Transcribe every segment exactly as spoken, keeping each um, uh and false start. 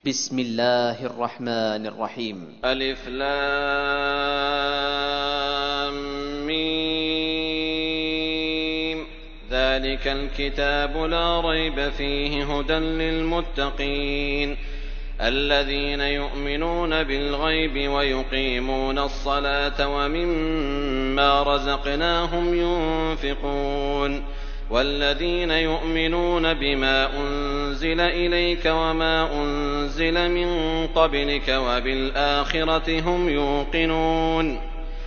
بسم الله الرحمن الرحيم. ألف لام ميم. ذلك الكتاب لا ريب فيه هدى للمتقين الذين يؤمنون بالغيب ويقيمون الصلاة ومما رزقناهم ينفقون والذين يؤمنون بما أنزل إليك وما أنزل من قبلك وبالآخرة هم يوقنون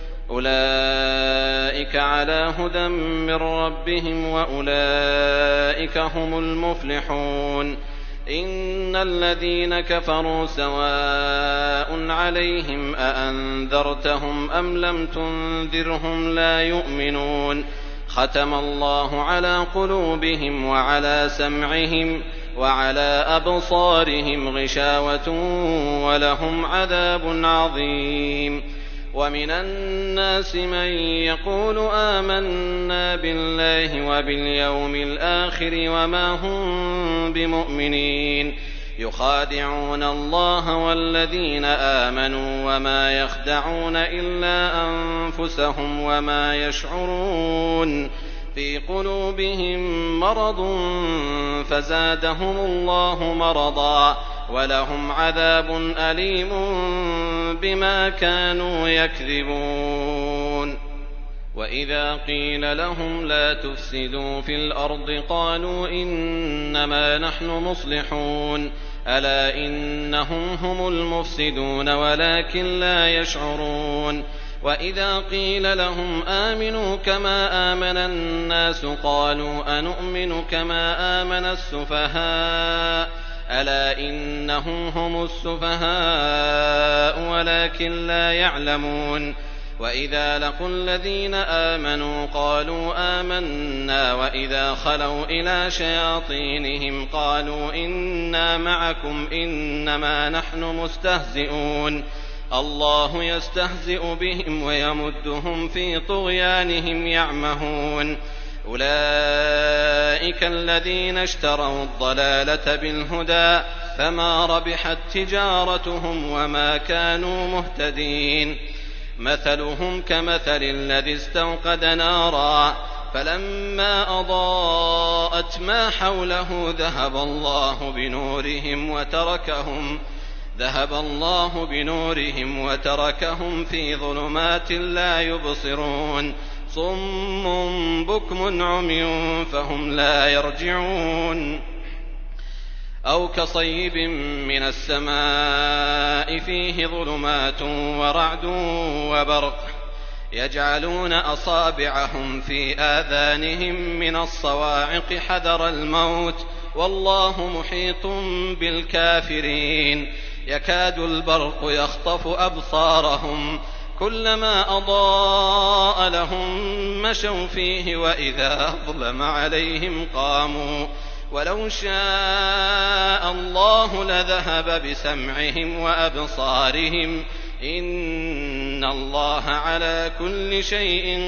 أولئك على هدى من ربهم وأولئك هم المفلحون. إن الذين كفروا سواء عليهم أأنذرتهم أم لم تنذرهم لا يؤمنون ختم الله على قلوبهم وعلى سمعهم وعلى أبصارهم غشاوة ولهم عذاب عظيم. ومن الناس من يقول آمنا بالله وباليوم الآخر وما هم بمؤمنين يخادعون الله والذين آمنوا وما يخدعون إلا أنفسهم وما يشعرون. في قلوبهم مرض فزادهم الله مرضا ولهم عذاب أليم بما كانوا يكذبون. وإذا قيل لهم لا تفسدوا في الأرض قالوا إنما نحن مصلحون ألا إنهم هم المفسدون ولكن لا يشعرون. وإذا قيل لهم آمنوا كما آمن الناس قالوا أنؤمن كما آمن السفهاء ألا إنهم هم السفهاء ولكن لا يعلمون. وإذا لقوا الذين آمنوا قالوا آمنا وإذا خلوا إلى شياطينهم قالوا إنا معكم إنما نحن مستهزئون الله يستهزئ بهم ويمدهم في طغيانهم يعمهون. أولئك الذين اشتروا الضلالة بالهدى فما ربحت تجارتهم وما كانوا مهتدين. مثلهم كمثل الذي استوقد نارا فلما أضاءت ما حوله ذهب الله بنورهم وتركهم ذهب الله بنورهم وتركهم في ظلمات لا يبصرون صم بكم عمي فهم لا يرجعون. أو كصيب من السماء فيه ظلمات ورعد وبرق يجعلون أصابعهم في آذانهم من الصواعق حذر الموت والله محيط بالكافرين. يكاد البرق يخطف أبصارهم كلما أضاء لهم مشوا فيه وإذا أظلم عليهم قاموا ولو شاء الله لذهب بسمعهم وأبصارهم إن الله على كل شيء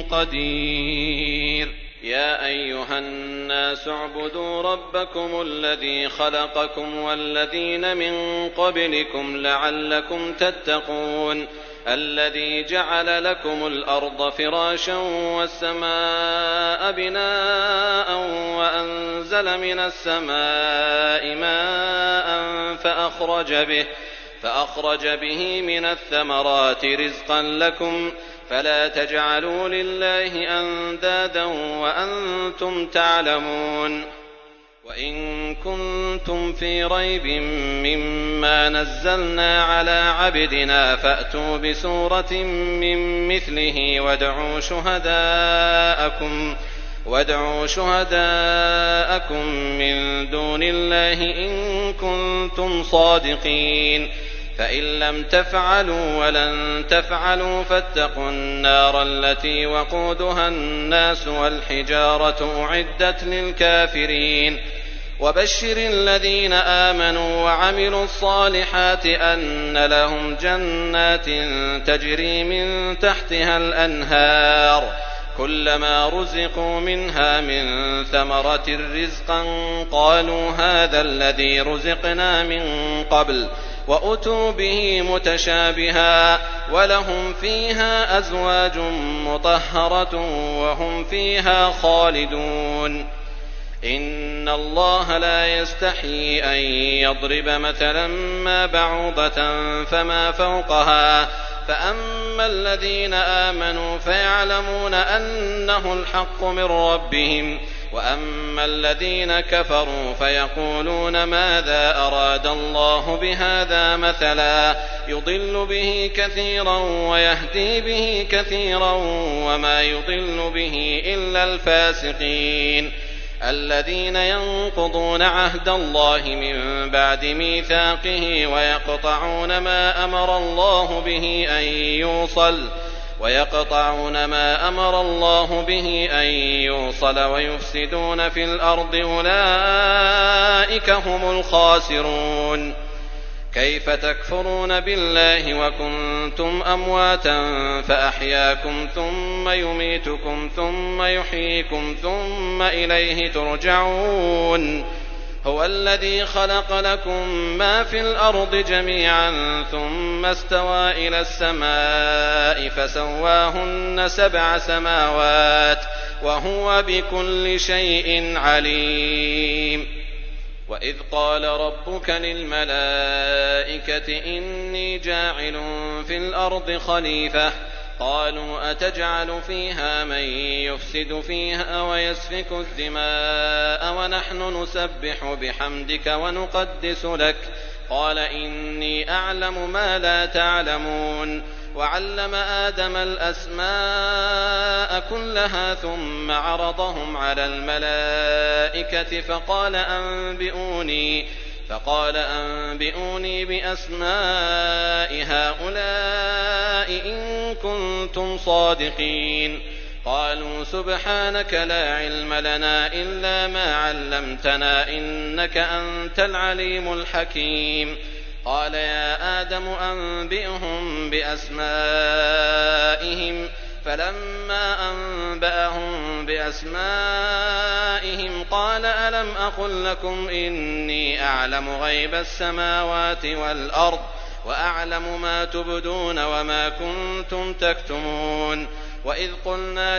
قدير. يا أيها الناس اعبدوا ربكم الذي خلقكم والذين من قبلكم لعلكم تتقون الذي جعل لكم الأرض فراشا والسماء بناء وأنزل من السماء ماء فأخرج به فأخرج به من الثمرات رزقا لكم فلا تجعلوا لله أندادا وأنتم تعلمون. وإن كنتم في ريب مما نزلنا على عبدنا فأتوا بسورة من مثله وادعوا شهداءكم وادعوا شهداءكم من دون الله إن كنتم صادقين فإن لم تفعلوا ولن تفعلوا فاتقوا النار التي وقودها الناس والحجارة أعدت للكافرين. وبشر الذين آمنوا وعملوا الصالحات أن لهم جنات تجري من تحتها الأنهار كلما رزقوا منها من ثمرة رزقا قالوا هذا الذي رزقنا من قبل وأتوا به متشابها ولهم فيها أزواج مطهرة وهم فيها خالدون. إن الله لا يستحيي أن يضرب مثلا ما بعوضة فما فوقها فأما الذين آمنوا فيعلمون أنه الحق من ربهم وأما الذين كفروا فيقولون ماذا أراد الله بهذا مثلا يضل به كثيرا ويهدي به كثيرا وما يضل به إلا الفاسقين الذين ينقضون عهد الله من بعد ميثاقه ويقطعون ما أمر الله به أن يوصل ويقطعون ما أمر الله به أن يوصل ويفسدون في الأرض أولئك هم الخاسرون. كيف تكفرون بالله وكنتم أمواتا فأحياكم ثم يميتكم ثم يحييكم ثم إليه ترجعون. هو الذي خلق لكم ما في الأرض جميعا ثم استوى إلى السماء فسواهن سبع سماوات وهو بكل شيء عليم. وإذ قال ربك للملائكة إني جاعل في الأرض خليفة قالوا أتجعل فيها من يفسد فيها ويسفك الدماء ونحن نسبح بحمدك ونقدس لك قال إني أعلم ما لا تعلمون. وعلم آدم الأسماء كلها ثم عرضهم على الملائكة فقال أنبئوني فقال أنبئوني بأسماء هؤلاء إن كنتم صادقين. قالوا سبحانك لا علم لنا إلا ما علمتنا إنك أنت العليم الحكيم. قال يا آدم أنبئهم بأسمائهم فلما أنبأهم بأسمائهم قال ألم أقل لكم إني أعلم غيب السماوات والأرض وأعلم ما تبدون وما كنتم تكتمون. وإذ قلنا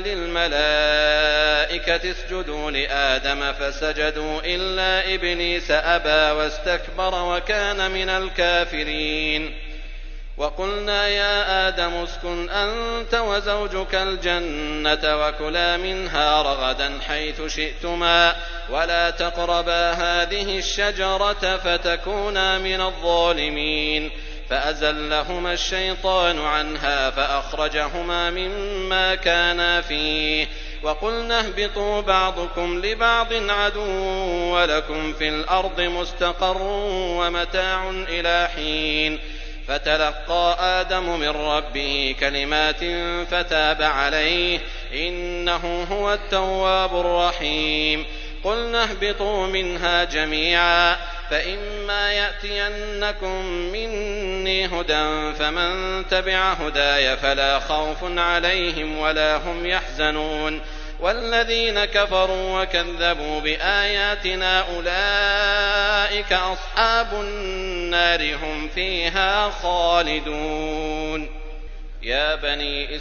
للملائكة اسجدوا لآدم فسجدوا إلا إبليس أبى واستكبر وكان من الكافرين. وقلنا يا آدم اسكن أنت وزوجك الجنة وكلا منها رغدا حيث شئتما ولا تقربا هذه الشجرة فتكونا من الظالمين. فأزلهما الشيطان عنها فأخرجهما مما كانا فيه وقلنا اهبطوا بعضكم لبعض عدو ولكم في الأرض مستقر ومتاع إلى حين. فتلقى آدم من ربه كلمات فتاب عليه إنه هو التواب الرحيم. قلنا اهبطوا منها جميعا فإما يأتينكم مني هدى فمن تبع هداي فلا خوف عليهم ولا هم يحزنون. والذين كفروا وكذبوا بآياتنا أولئك أصحاب النار هم فيها خالدون. يا بني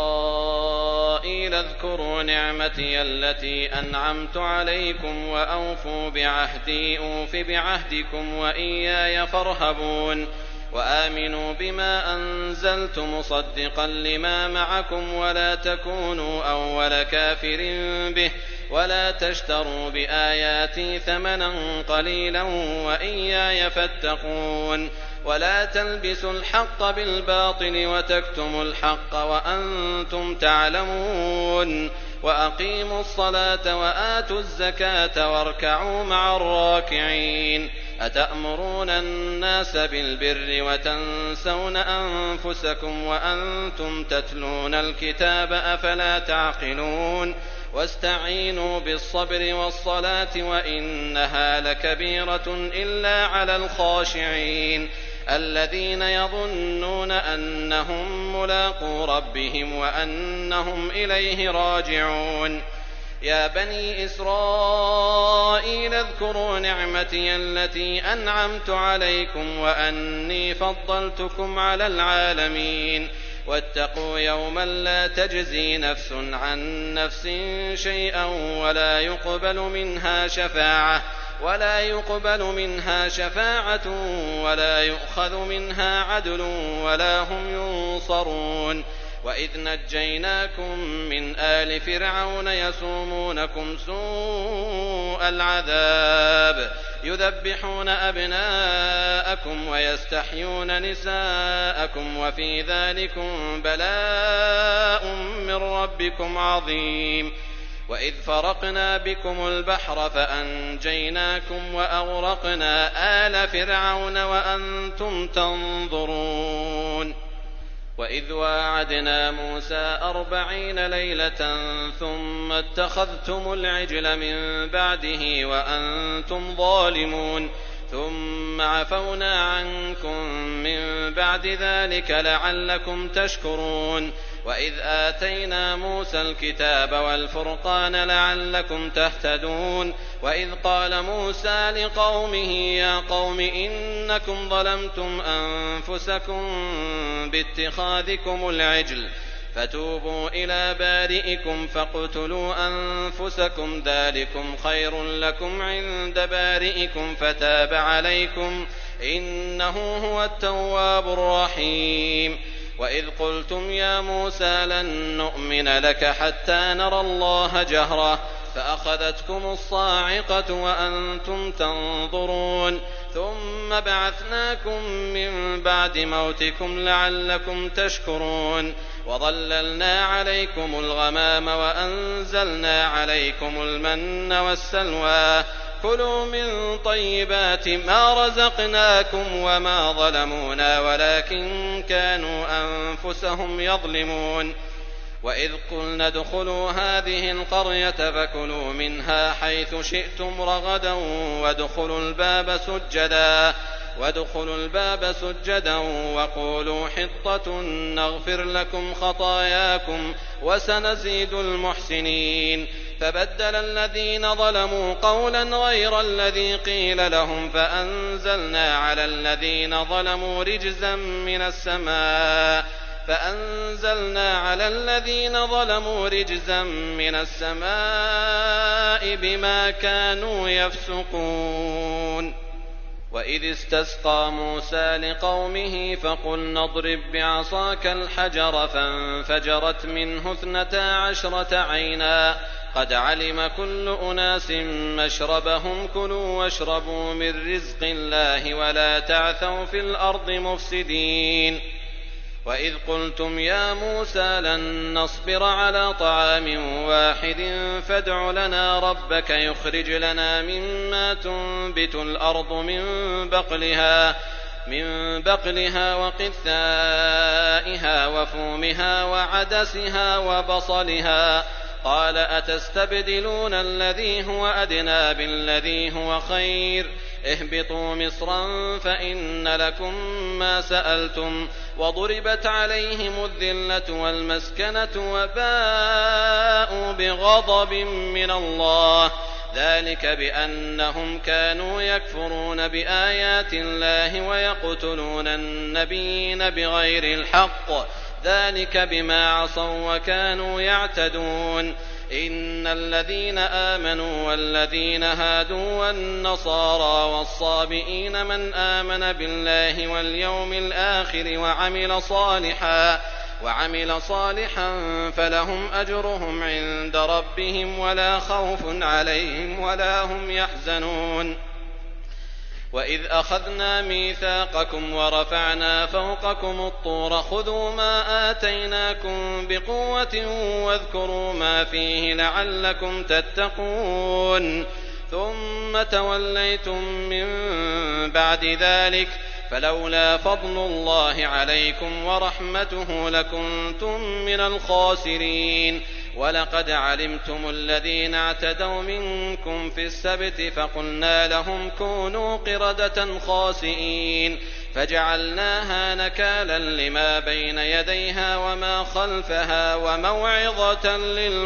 إسرائيل اذكروا نعمتي التي أنعمت عليكم وأوفوا بعهدي أوف بعهدكم وإياي فارهبون. وآمنوا بما أنزلت مصدقا لما معكم ولا تكونوا أول كافر به ولا تشتروا بآياتي ثمنا قليلا وإياي فاتقون. ولا تلبسوا الحق بالباطل وتكتموا الحق وأنتم تعلمون. وأقيموا الصلاة وآتوا الزكاة واركعوا مع الراكعين. أتأمرون الناس بالبر وتنسون أنفسكم وأنتم تتلون الكتاب أفلا تعقلون. واستعينوا بالصبر والصلاة وإنها لكبيرة إلا على الخاشعين. الذين يظنون أنهم ملاقو ربهم وأنهم إليه راجعون. يا بني إسرائيل اذكروا نعمتي التي أنعمت عليكم وأني فضلتكم على العالمين. واتقوا يوما لا تجزي نفس عن نفس شيئا ولا يقبل منها شفاعة ولا يقبل منها شفاعة ولا يؤخذ منها عدل ولا هم ينصرون. وإذ نجيناكم من آل فرعون يسومونكم سوء العذاب يذبحون أبناءكم ويستحيون نساءكم وفي ذلكم بلاء من ربكم عظيم. وإذ فرقنا بكم البحر فأنجيناكم وأغرقنا آل فرعون وأنتم تنظرون. وإذ واعدنا موسى أربعين ليلة ثم اتخذتم العجل من بعده وأنتم ظالمون ثم عفونا عنكم من بعد ذلك لعلكم تشكرون. وإذ آتينا موسى الكتاب والفرقان لعلكم تهتدون. وإذ قال موسى لقومه يا قوم إنكم ظلمتم أنفسكم باتخاذكم العجل فتوبوا إلى بارئكم فاقتلوا أنفسكم ذلكم خير لكم عند بارئكم فتاب عليكم إنه هو التواب الرحيم. وإذ قلتم يا موسى لن نؤمن لك حتى نرى الله جهرة فأخذتكم الصاعقة وأنتم تنظرون ثم بعثناكم من بعد موتكم لعلكم تشكرون. وظللنا عليكم الغمام وأنزلنا عليكم المن والسلوى كلوا من طيبات ما رزقناكم وما ظلمونا ولكن كانوا أنفسهم يظلمون. وإذ قلنا ادخلوا هذه القرية فكلوا منها حيث شئتم رغدا وادخلوا الباب سجدا وادخلوا الباب سجدا وقولوا حطة نغفر لكم خطاياكم وسنزيد المحسنين. فبدل الذين ظلموا قولا غير الذي قيل لهم فأنزلنا على الذين ظلموا رجزا من السماء فأنزلنا على الذين ظلموا رجزا من السماء بما كانوا يفسقون. وإذ استسقى موسى لقومه فقلنا اضرب بعصاك الحجر فانفجرت منه اثنتا عشرة عينا قد علم كل أناس مشربهم كلوا واشربوا من رزق الله ولا تعثوا في الأرض مفسدين. وإذ قلتم يا موسى لن نصبر على طعام واحد فادع لنا ربك يخرج لنا مما تنبت الأرض من بقلها من بقلها وقثائها وفومها وعدسها وبصلها قال أتستبدلون الذي هو أدنى بالذي هو خير اهبطوا مصرا فإن لكم ما سألتم وضربت عليهم الذلة والمسكنة وباءوا بغضب من الله ذلك بأنهم كانوا يكفرون بآيات الله ويقتلون النبيين بغير الحق ذلك بما عصوا وكانوا يعتدون. إن الذين آمنوا والذين هادوا والنصارى والصابئين من آمن بالله واليوم الآخر وعمل صالحا وعمل صالحا فلهم أجرهم عند ربهم ولا خوف عليهم ولا هم يحزنون. وإذ أخذنا ميثاقكم ورفعنا فوقكم الطور خذوا ما آتيناكم بقوة واذكروا ما فيه لعلكم تتقون ثم توليتم من بعد ذلك فلولا فضل الله عليكم ورحمته لكنتم من الخاسرين. ولقد علمتم الذين اعتدوا منكم في السبت فقلنا لهم كونوا قردة خاسئين فجعلناها نكالا لما بين يديها وما خلفها وموعظة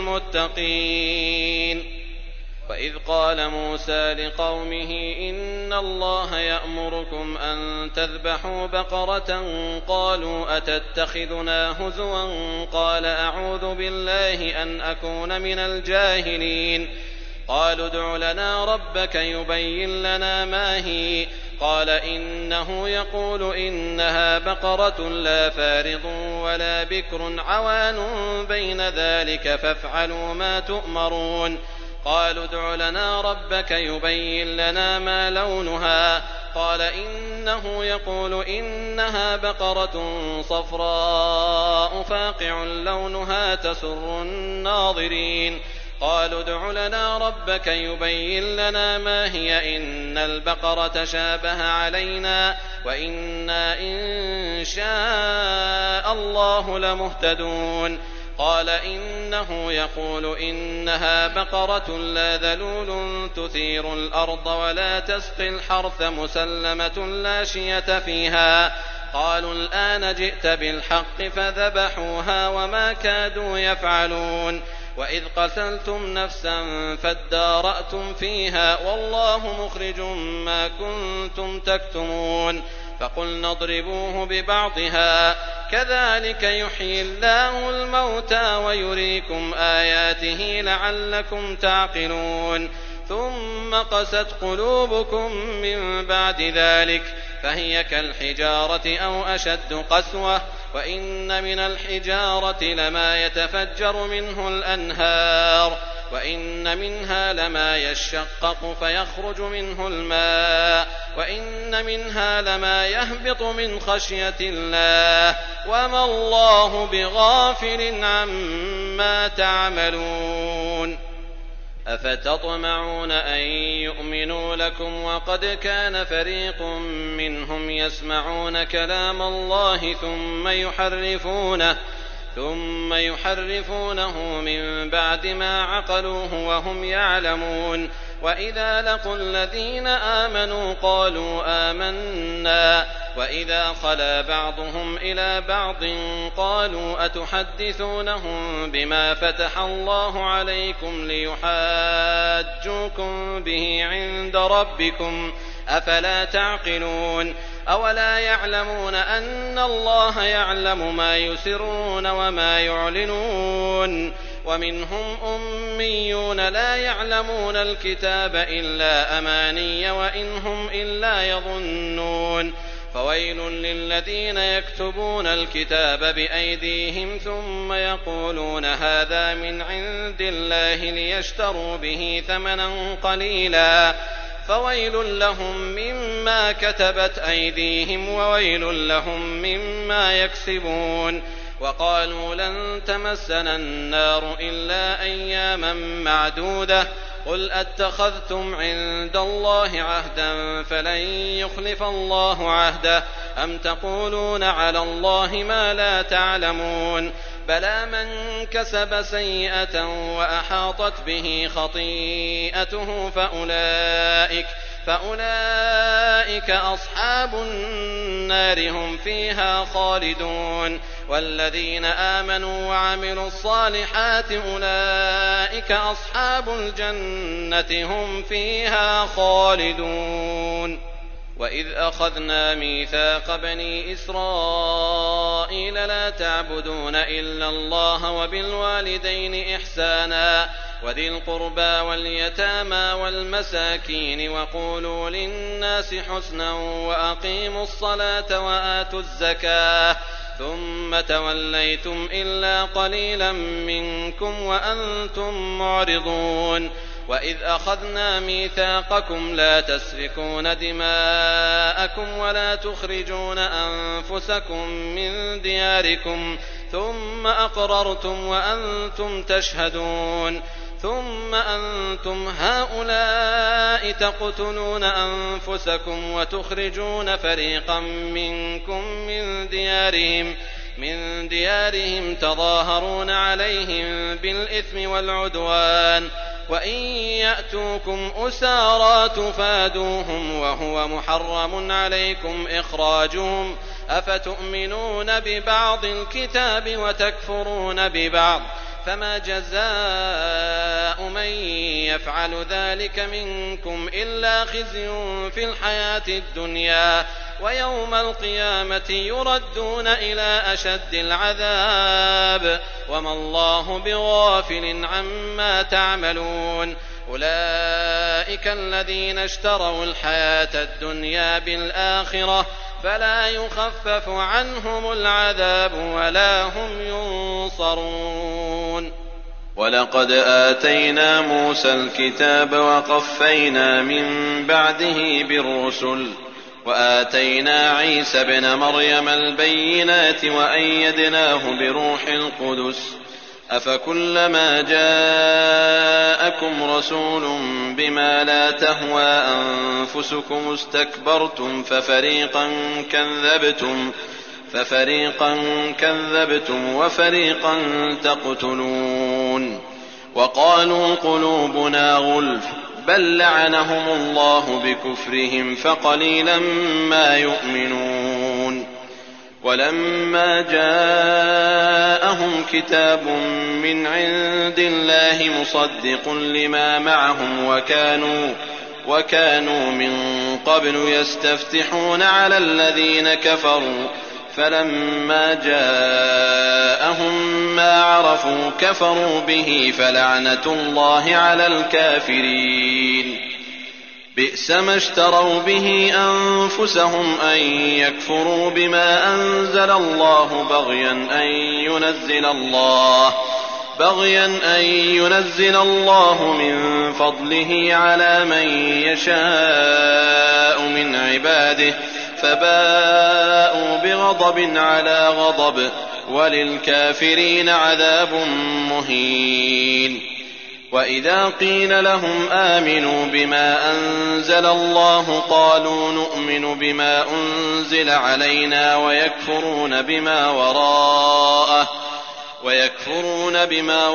للمتقين. وإذ قال موسى لقومه إن الله يأمركم أن تذبحوا بقرة قالوا أتتخذنا هزوا قال أعوذ بالله أن أكون من الجاهلين. قالوا ادع لنا ربك يبين لنا ما هي قال إنه يقول إنها بقرة لا فارض ولا بكر عوان بين ذلك فافعلوا ما تؤمرون. قالوا ادع لنا ربك يبين لنا ما لونها قال إنه يقول إنها بقرة صفراء فاقع لونها تسر الناظرين. قالوا ادع لنا ربك يبين لنا ما هي إن البقرة شابه علينا وإنا إن شاء الله لمهتدون. قال إنه يقول إنها بقرة لا ذلول تثير الأرض ولا تسقي الحرث مسلمة لا شية فيها. قالوا الآن جئت بالحق فذبحوها وما كادوا يفعلون. وإذ قتلتم نفسا فادارأتم فيها والله مخرج ما كنتم تكتمون. فقلنا اضربوه ببعضها كذلك يحيي الله الموتى ويريكم آياته لعلكم تعقلون. ثم قست قلوبكم من بعد ذلك فهي كالحجارة أو أشد قسوة وإن من الحجارة لما يتفجر منه الأنهار وإن منها لما يشقق فيخرج منه الماء وإن منها لما يهبط من خشية الله وما الله بغافل عما تعملون. أفتطمعون أن يؤمنوا لكم وقد كان فريق منهم يسمعون كلام الله ثم يحرفونه ثم يحرفونه من بعد ما عقلوه وهم يعلمون. وإذا لقوا الذين آمنوا قالوا آمنا وإذا خلا بعضهم إلى بعض قالوا أتحدثونهم بما فتح الله عليكم ليحاجوكم به عند ربكم أفلا تعقلون. أولا يعلمون أن الله يعلم ما يسرون وما يعلنون. ومنهم أميون لا يعلمون الكتاب إلا أماني وإن هم إلا يظنون. فويل للذين يكتبون الكتاب بأيديهم ثم يقولون هذا من عند الله ليشتروا به ثمنا قليلا فويل لهم مما كتبت أيديهم وويل لهم مما يكسبون. وقالوا لن تمسنا النار إلا أياما معدودة قل أتخذتم عند الله عهدا فلن يخلف الله عهده أم تقولون على الله ما لا تعلمون. بلى من كسب سيئة وأحاطت به خطيئته فأولئك فأولئك أصحاب النار هم فيها خالدون. والذين آمنوا وعملوا الصالحات أولئك أصحاب الجنة هم فيها خالدون. وإذ أخذنا ميثاق بني إسرائيل لا تعبدون إلا الله وبالوالدين إحسانا وذي القربى واليتامى والمساكين وقولوا للناس حسنا وأقيموا الصلاة وآتوا الزكاة ثم توليتم إلا قليلا منكم وأنتم معرضون. وإذ أخذنا ميثاقكم لا تسفكون دماءكم ولا تخرجون أنفسكم من دياركم ثم أقررتم وأنتم تشهدون. ثم أنتم هؤلاء تقتلون أنفسكم وتخرجون فريقا منكم من ديارهم من ديارهم تظاهرون عليهم بالإثم والعدوان وإن يأتوكم أسارى تفادوهم وهو محرم عليكم إخراجهم أفتؤمنون ببعض الكتاب وتكفرون ببعض فما جزاء من يفعل ذلك منكم إلا خزي في الحياة الدنيا ويوم القيامة يردون إلى أشد العذاب وما الله بغافل عما تعملون أولئك الذين اشتروا الحياة الدنيا بالآخرة فلا يخفف عنهم العذاب ولا هم ينصرون. ولقد آتينا موسى الكتاب وقفينا من بعده بالرسل وآتينا عيسى ابن مريم البينات وأيدناه بروح القدس أفكلما جاءكم رسول بما لا تهوى أنفسكم استكبرتم ففريقا كذبتم ففريقا كذبتم وفريقا تقتلون وقالوا قلوبنا غلف بل لعنهم الله بكفرهم فقليلا ما يؤمنون. ولما جاءهم كتاب من عند الله مصدق لما معهم وكانوا وكانوا من قبل يستفتحون على الذين كفروا فلما جاءهم ما عرفوا كفروا به فلعنة الله على الكافرين. بئس ما اشتروا به أنفسهم أن يكفروا بما أنزل الله بغيا أن ينزل الله بغيا أن ينزل الله من فضله على من يشاء من عباده فباءوا بغضب على غضب وللكافرين عذاب مهين. وإذا قيل لهم آمنوا بما أنزل الله قالوا نؤمن بما أنزل علينا ويكفرون بما وراءه ويكفرون بما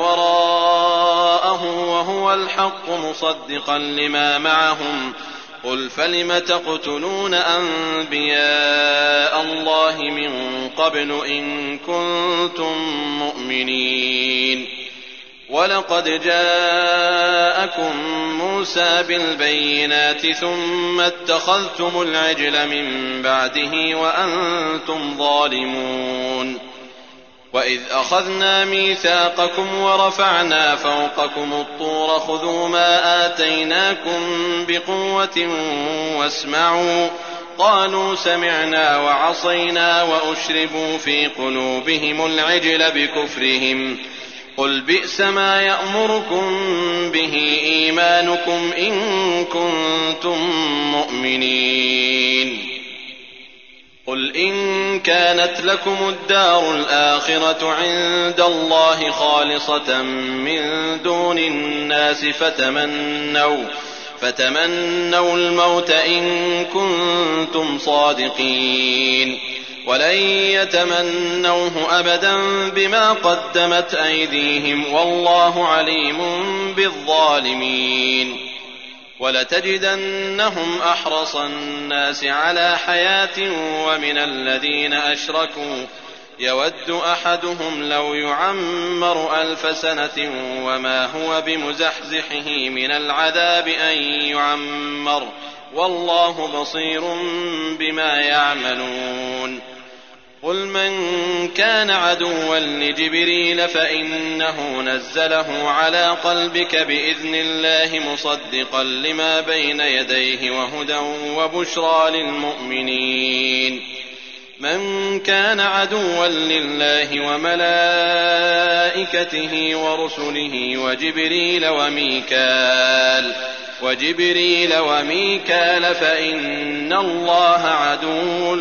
وراءه وهو الحق مصدقا لما معهم قل فلم تقتلون أنبياء الله من قبل إن كنتم مؤمنين. ولقد جاءكم موسى بالبينات ثم اتخذتم العجل من بعده وأنتم ظالمون. وإذ أخذنا ميثاقكم ورفعنا فوقكم الطور خذوا ما آتيناكم بقوة واسمعوا قالوا سمعنا وعصينا وأشربوا في قلوبهم العجل بكفرهم قل بئس ما يأمركم به إيمانكم إن كنتم مؤمنين. قل إن كانت لكم الدار الآخرة عند الله خالصة من دون الناس فتمنوا فتمنوا الموت إن كنتم صادقين ولن يتمنوه أبدا بما قدمت أيديهم والله عليم بالظالمين. ولتجدنهم أحرص الناس على حياة ومن الذين أشركوا يود أحدهم لو يعمر ألف سنة وما هو بمزحزحه من العذاب أن يعمر والله بصير بما يعملون. قل من كان عدوا لجبريل فإنه نزله على قلبك بإذن الله مصدقا لما بين يديه وهدى وبشرى للمؤمنين. من كان عدوا لله وملائكته ورسله وجبريل وميكال وجبريل وميكال فإن الله عدو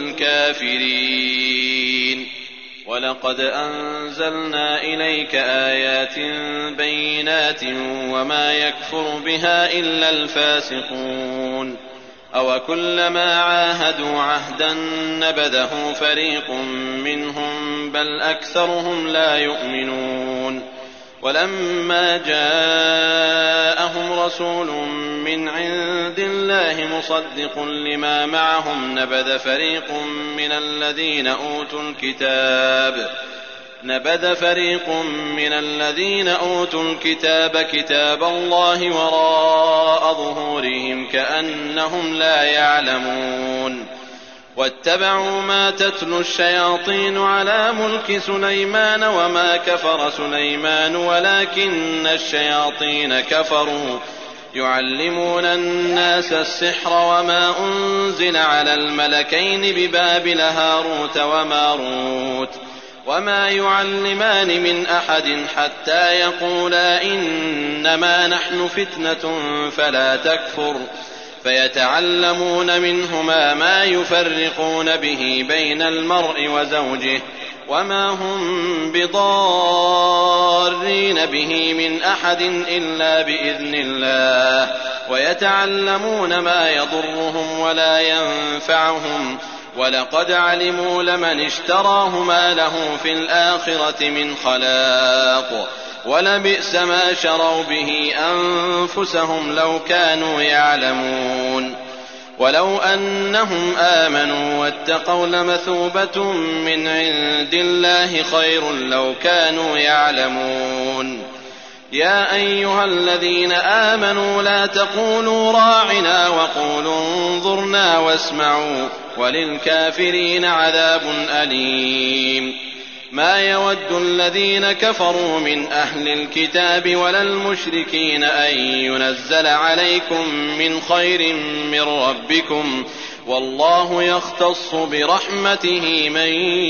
للكافرين. ولقد أنزلنا إليك آيات بينات وما يكفر بها إلا الفاسقون. أوكلما عاهدوا عهدا نبذه فريق منهم بل أكثرهم لا يؤمنون. ولما جاءهم رسول من عند الله مصدق لما معهم نبذ فريق من الذين أوتوا الكتاب نبذ فريق من الذين أوتوا الكتاب كتاب الله وراء ظهورهم كأنهم لا يعلمون واتبعوا ما تتلو الشياطين على ملك سليمان وما كفر سليمان ولكن الشياطين كفروا يعلمون الناس السحر وما أنزل على الملكين ببابل هاروت وماروت وما يعلمان من أحد حتى يقولا إنما نحن فتنة فلا تكفر فيتعلمون منهما ما يفرقون به بين المرء وزوجه وما هم بضارين به من أحد إلا بإذن الله ويتعلمون ما يضرهم ولا ينفعهم ولقد علموا لمن اشتراه ما له في الآخرة من خلاق ولبئس ما شروا به أنفسهم لو كانوا يعلمون ولو أنهم آمنوا واتقوا لمثوبة من عند الله خير لو كانوا يعلمون يا أيها الذين آمنوا لا تقولوا راعنا وقولوا انظرنا واسمعوا وللكافرين عذاب أليم ما يود الذين كفروا من أهل الكتاب ولا المشركين أن ينزل عليكم من خير من ربكم والله يختص برحمته من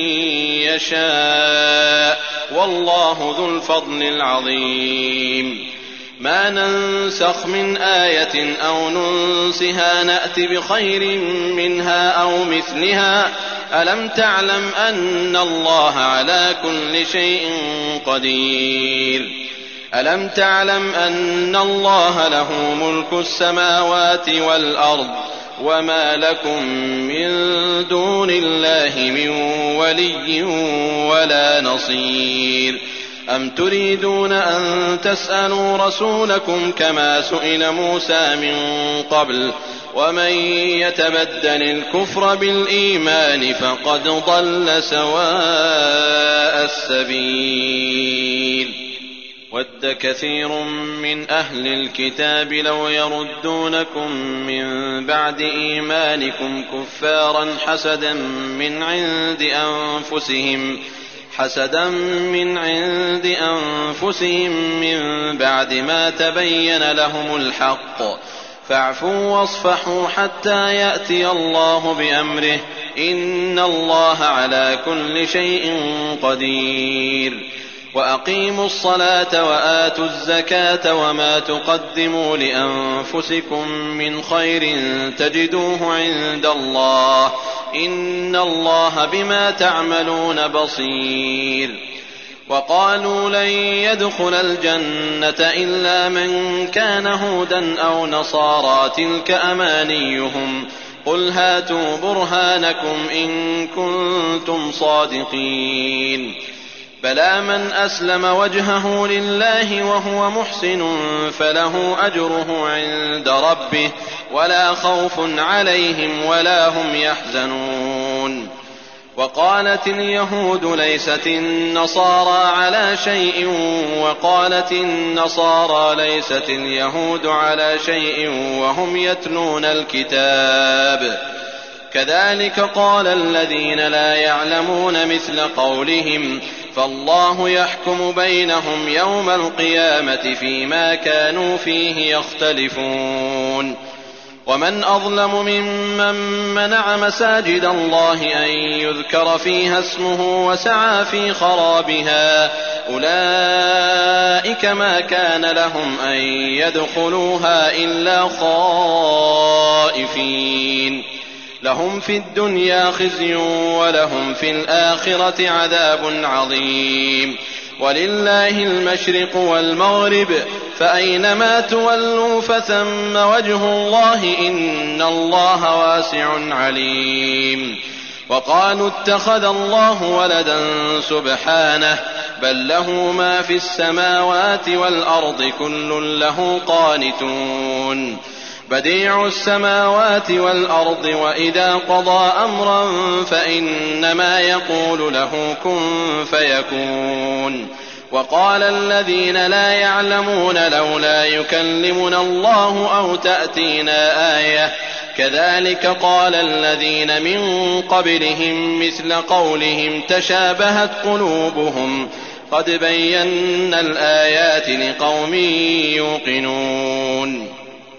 يشاء والله ذو الفضل العظيم ما ننسخ من آية أو ننسها نأت بخير منها أو مثلها ألم تعلم أن الله على كل شيء قدير ألم تعلم أن الله له ملك السماوات والأرض وما لكم من دون الله من ولي ولا نصير أم تريدون أن تسألوا رسولكم كما سئل موسى من قبل ومن يتبدل الكفر بالإيمان فقد ضل سواء السبيل ود كثير من أهل الكتاب لو يردونكم من بعد إيمانكم كفارا حسدا من عند أنفسهم حسدا من عند أنفسهم من بعد ما تبين لهم الحق فاعفوا واصفحوا حتى يأتي الله بأمره إن الله على كل شيء قدير وأقيموا الصلاة وآتوا الزكاة وما تقدموا لأنفسكم من خير تجدوه عند الله إن الله بما تعملون بصير وقالوا لن يدخل الجنة إلا من كان هودا أو نصارى تلك أمانيهم قل هاتوا برهانكم إن كنتم صادقين بلى من أسلم وجهه لله وهو محسن فله أجره عند ربه ولا خوف عليهم ولا هم يحزنون وقالت اليهود ليست النصارى على شيء وقالت النصارى ليست اليهود على شيء وهم يتلون الكتاب كذلك قال الذين لا يعلمون مثل قولهم فالله يحكم بينهم يوم القيامة فيما كانوا فيه يختلفون ومن أظلم ممن منع مساجد الله أن يذكر فيها اسمه وسعى في خرابها أولئك ما كان لهم أن يدخلوها إلا خائفين لهم في الدنيا خزي ولهم في الآخرة عذاب عظيم ولله المشرق والمغرب فأينما تولوا فثم وجه الله إن الله واسع عليم وقالوا اتخذ الله ولدا سبحانه بل له ما في السماوات والأرض كل له قانتون بديع السماوات والأرض وإذا قضى أمرا فإنما يقول له كن فيكون وقال الذين لا يعلمون لولا يكلمنا الله أو تأتينا آية كذلك قال الذين من قبلهم مثل قولهم تشابهت قلوبهم قد بينا الآيات لقوم يوقنون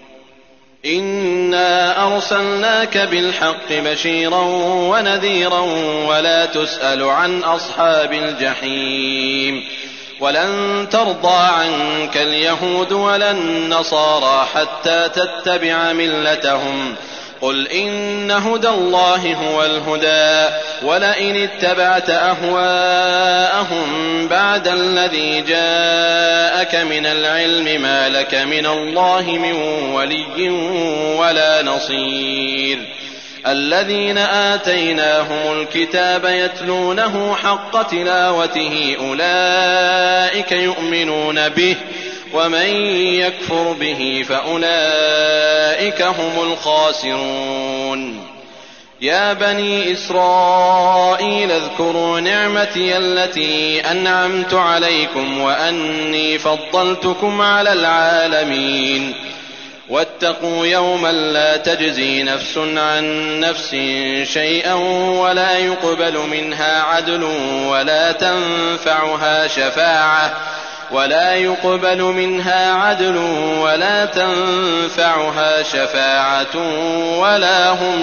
إنا أرسلناك بالحق بشيرا ونذيرا ولا تسأل عن أصحاب الجحيم ولن ترضى عنك اليهود ولا النصارى حتى تتبع ملتهم قل إن هدى الله هو الهدى ولئن اتبعت أهواءهم بعد الذي جاءك من العلم ما لك من الله من ولي ولا نصير الذين آتيناهم الكتاب يتلونه حق تلاوته أولئك يؤمنون به ومن يكفر به فأولئك هم الخاسرون يا بني إسرائيل اذكروا نعمتي التي أنعمت عليكم وأني فضلتكم على العالمين واتقوا يوما لا تجزي نفس عن نفس شيئا ولا يقبل منها عدل ولا تنفعها شفاعة ولا يقبل منها عدل ولا تنفعها شفاعة ولا هم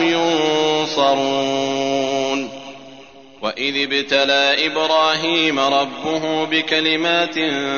ينصرون وإذ ابتلى إبراهيم ربه بكلمات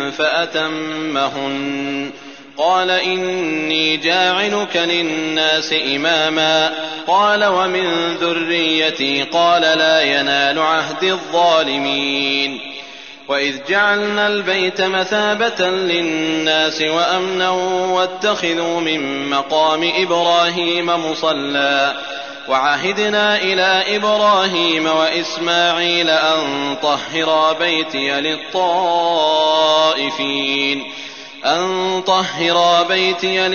فأتمهن قال إني جاعلك للناس إماما قال ومن ذريتي قال لا ينال عهد الظالمين وإذ جعلنا البيت مثابة للناس وأمنا واتخذوا من مقام إبراهيم مصلى وعهدنا إلى إبراهيم وإسماعيل أن طهرا بيتي للطائفين أن طهرا بيتي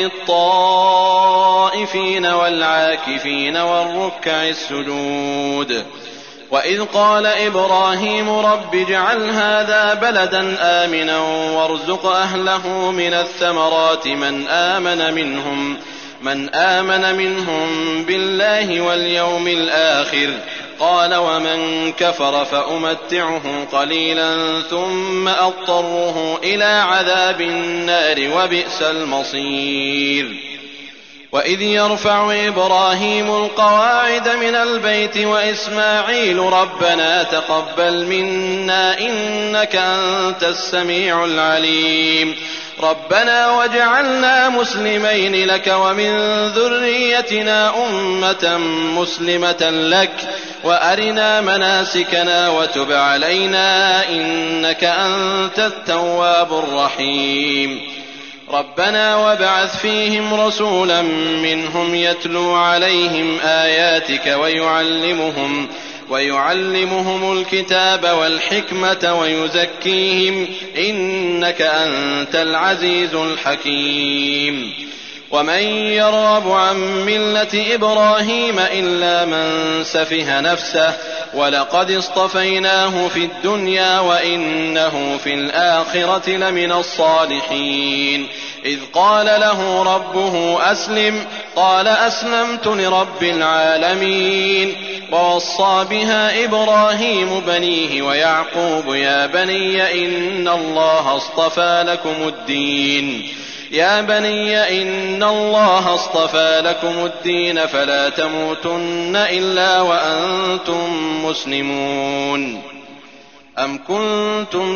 للطائفين والعاكفين والركع السجود وإذ قال إبراهيم رب اجعل هذا بلدا آمنا وارزق أهله من الثمرات من آمن منهم من آمن منهم بالله واليوم الآخر قال ومن كفر فأمتعه قليلا ثم أضطره إلى عذاب النار وبئس المصير وإذ يرفع إبراهيم القواعد من البيت وإسماعيل ربنا تقبل منا إنك أنت السميع العليم ربنا واجعلنا مسلمين لك ومن ذريتنا أمة مسلمة لك وأرنا مناسكنا وتب علينا إنك أنت التواب الرحيم ربنا وابعث فيهم رسولا منهم يتلو عليهم آياتك ويعلمهم ويعلمهم الكتاب والحكمة ويزكيهم إنك أنت العزيز الحكيم ومن يرغب عن ملة إبراهيم إلا من سفه نفسه ولقد اصطفيناه في الدنيا وإنه في الآخرة لمن الصالحين إذ قال له ربه أسلم قال أسلمت لرب العالمين ووصى بها إبراهيم بنيه ويعقوب يا بني إن الله اصطفى لكم الدين يا بني إن الله اصطفى لكم الدين فلا تموتن إلا وأنتم مسلمون أم كنتم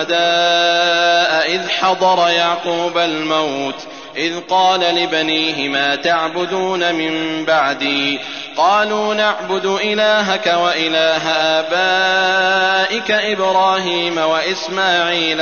شهداء إذ حضر يعقوب الموت إذ قال لبنيه ما تعبدون من بعدي قالوا نعبد إلهك وإله آبائك إبراهيم وإسماعيل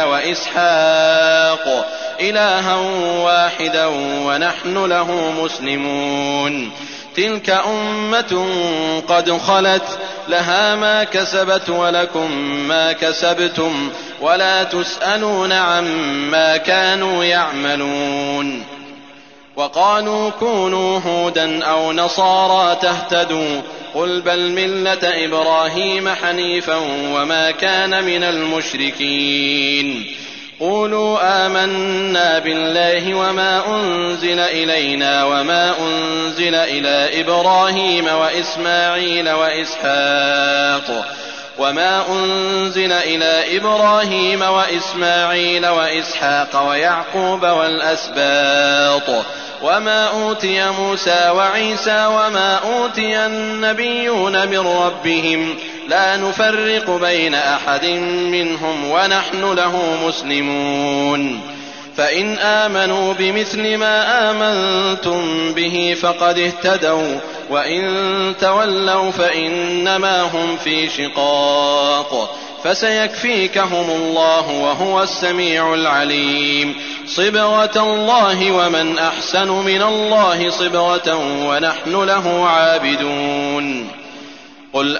وإسحاق إلها واحدا ونحن له مسلمون تلك أمة قد خلت لها ما كسبت ولكم ما كسبتم ولا تسألون عما كانوا يعملون. وقالوا كونوا هودا أو نصارى تهتدوا قل بل ملة إبراهيم حنيفا وما كان من المشركين. قولوا آمنا بالله وما أنزل إلينا وما أنزل إلى إبراهيم وإسماعيل وإسحاق وما أنزل إلى إبراهيم وإسماعيل وإسحاق ويعقوب والأسباط وما أوتي موسى وعيسى وما أوتي النبيون من ربهم لا نفرق بين أحد منهم ونحن له مسلمون. فإن آمنوا بمثل ما آمنتم به فقد اهتدوا وإن تولوا فإنما هم في شقاق فسيكفيكهم الله وهو السميع العليم. صبغة الله ومن أحسن من الله صبغة ونحن له عابدون. قل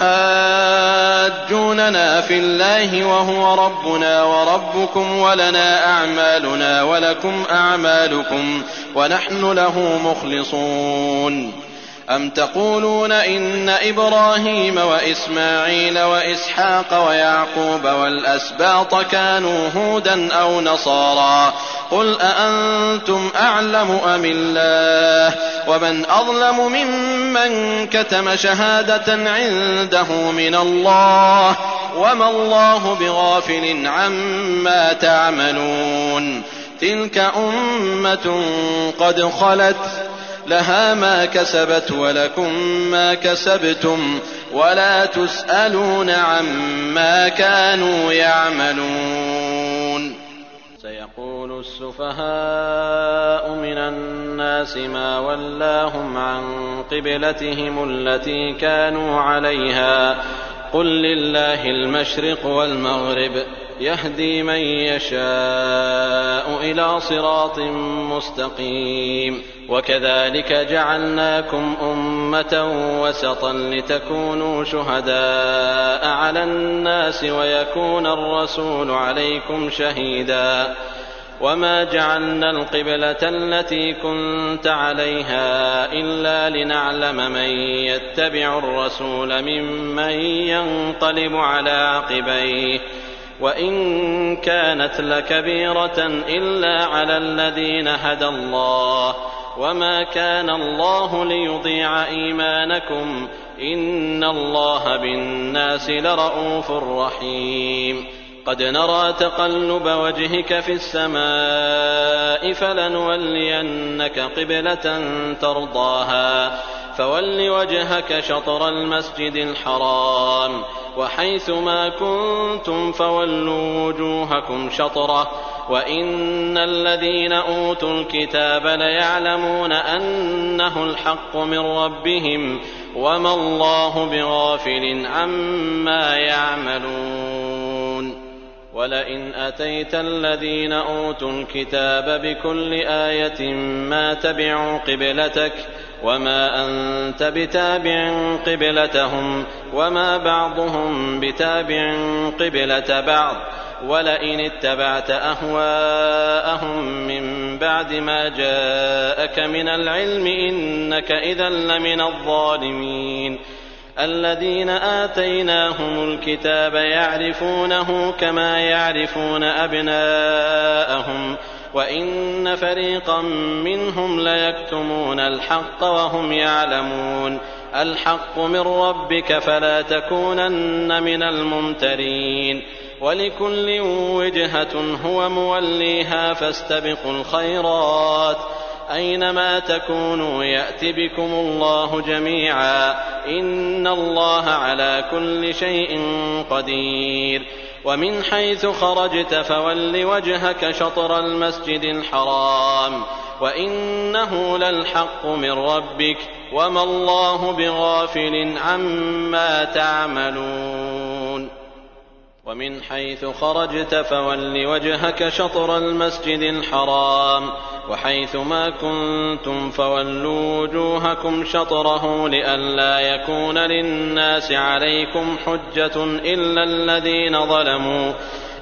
أتحاجوننا في الله وهو ربنا وربكم ولنا أعمالنا ولكم أعمالكم ونحن له مخلصون. أم تقولون إن إبراهيم وإسماعيل وإسحاق ويعقوب والأسباط كانوا هودا أو نصارى قل أأنتم أعلم أم الله ومن أظلم ممن كتم شهادة عنده من الله وما الله بغافل عما تعملون. تلك أمة قد خلت لها ما كسبت ولكم ما كسبتم ولا تسألون عما كانوا يعملون. سيقول السفهاء من الناس ما ولاهم عن قبلتهم التي كانوا عليها قل لله المشرق والمغرب يهدي من يشاء إلى صراط مستقيم. وكذلك جعلناكم أمة وسطا لتكونوا شهداء على الناس ويكون الرسول عليكم شهيدا. وما جعلنا القبلة التي كنت عليها إلا لنعلم من يتبع الرسول ممن ينقلب على عقبيه وإن كانت لكبيرة إلا على الذين هدى الله وما كان الله ليضيع إيمانكم إن الله بالناس لرءوف رحيم. قد نرى تقلب وجهك في السماء فلنولينك قبلة ترضاها فول وجهك شطر المسجد الحرام وحيث ما كنتم فولوا وجوهكم شطره وإن الذين أوتوا الكتاب ليعلمون أنه الحق من ربهم وما الله بغافل عما يعملون. ولئن أتيت الذين أوتوا الكتاب بكل آية ما تبعوا قبلتك وما أنت بتابع قبلتهم وما بعضهم بتابع قبلة بعض ولئن اتبعت أهواءهم من بعد ما جاءك من العلم إنك إذا لمن الظالمين. الذين آتيناهم الكتاب يعرفونه كما يعرفون أبناءهم وإن فريقا منهم ليكتمون الحق وهم يعلمون. الحق من ربك فلا تكونن من الممترين. ولكل وجهة هو موليها فاستبقوا الخيرات أينما تكونوا يأت بكم الله جميعا إن الله على كل شيء قدير. ومن حيث خرجت فول وجهك شطر المسجد الحرام وإنه للحق من ربك وما الله بغافل عما تعملون. ومن حيث خرجت فول وجهك شطر المسجد الحرام وحيث ما كنتم فولوا وجوهكم شطره لئلا يكون للناس عليكم حجة إلا الذين ظلموا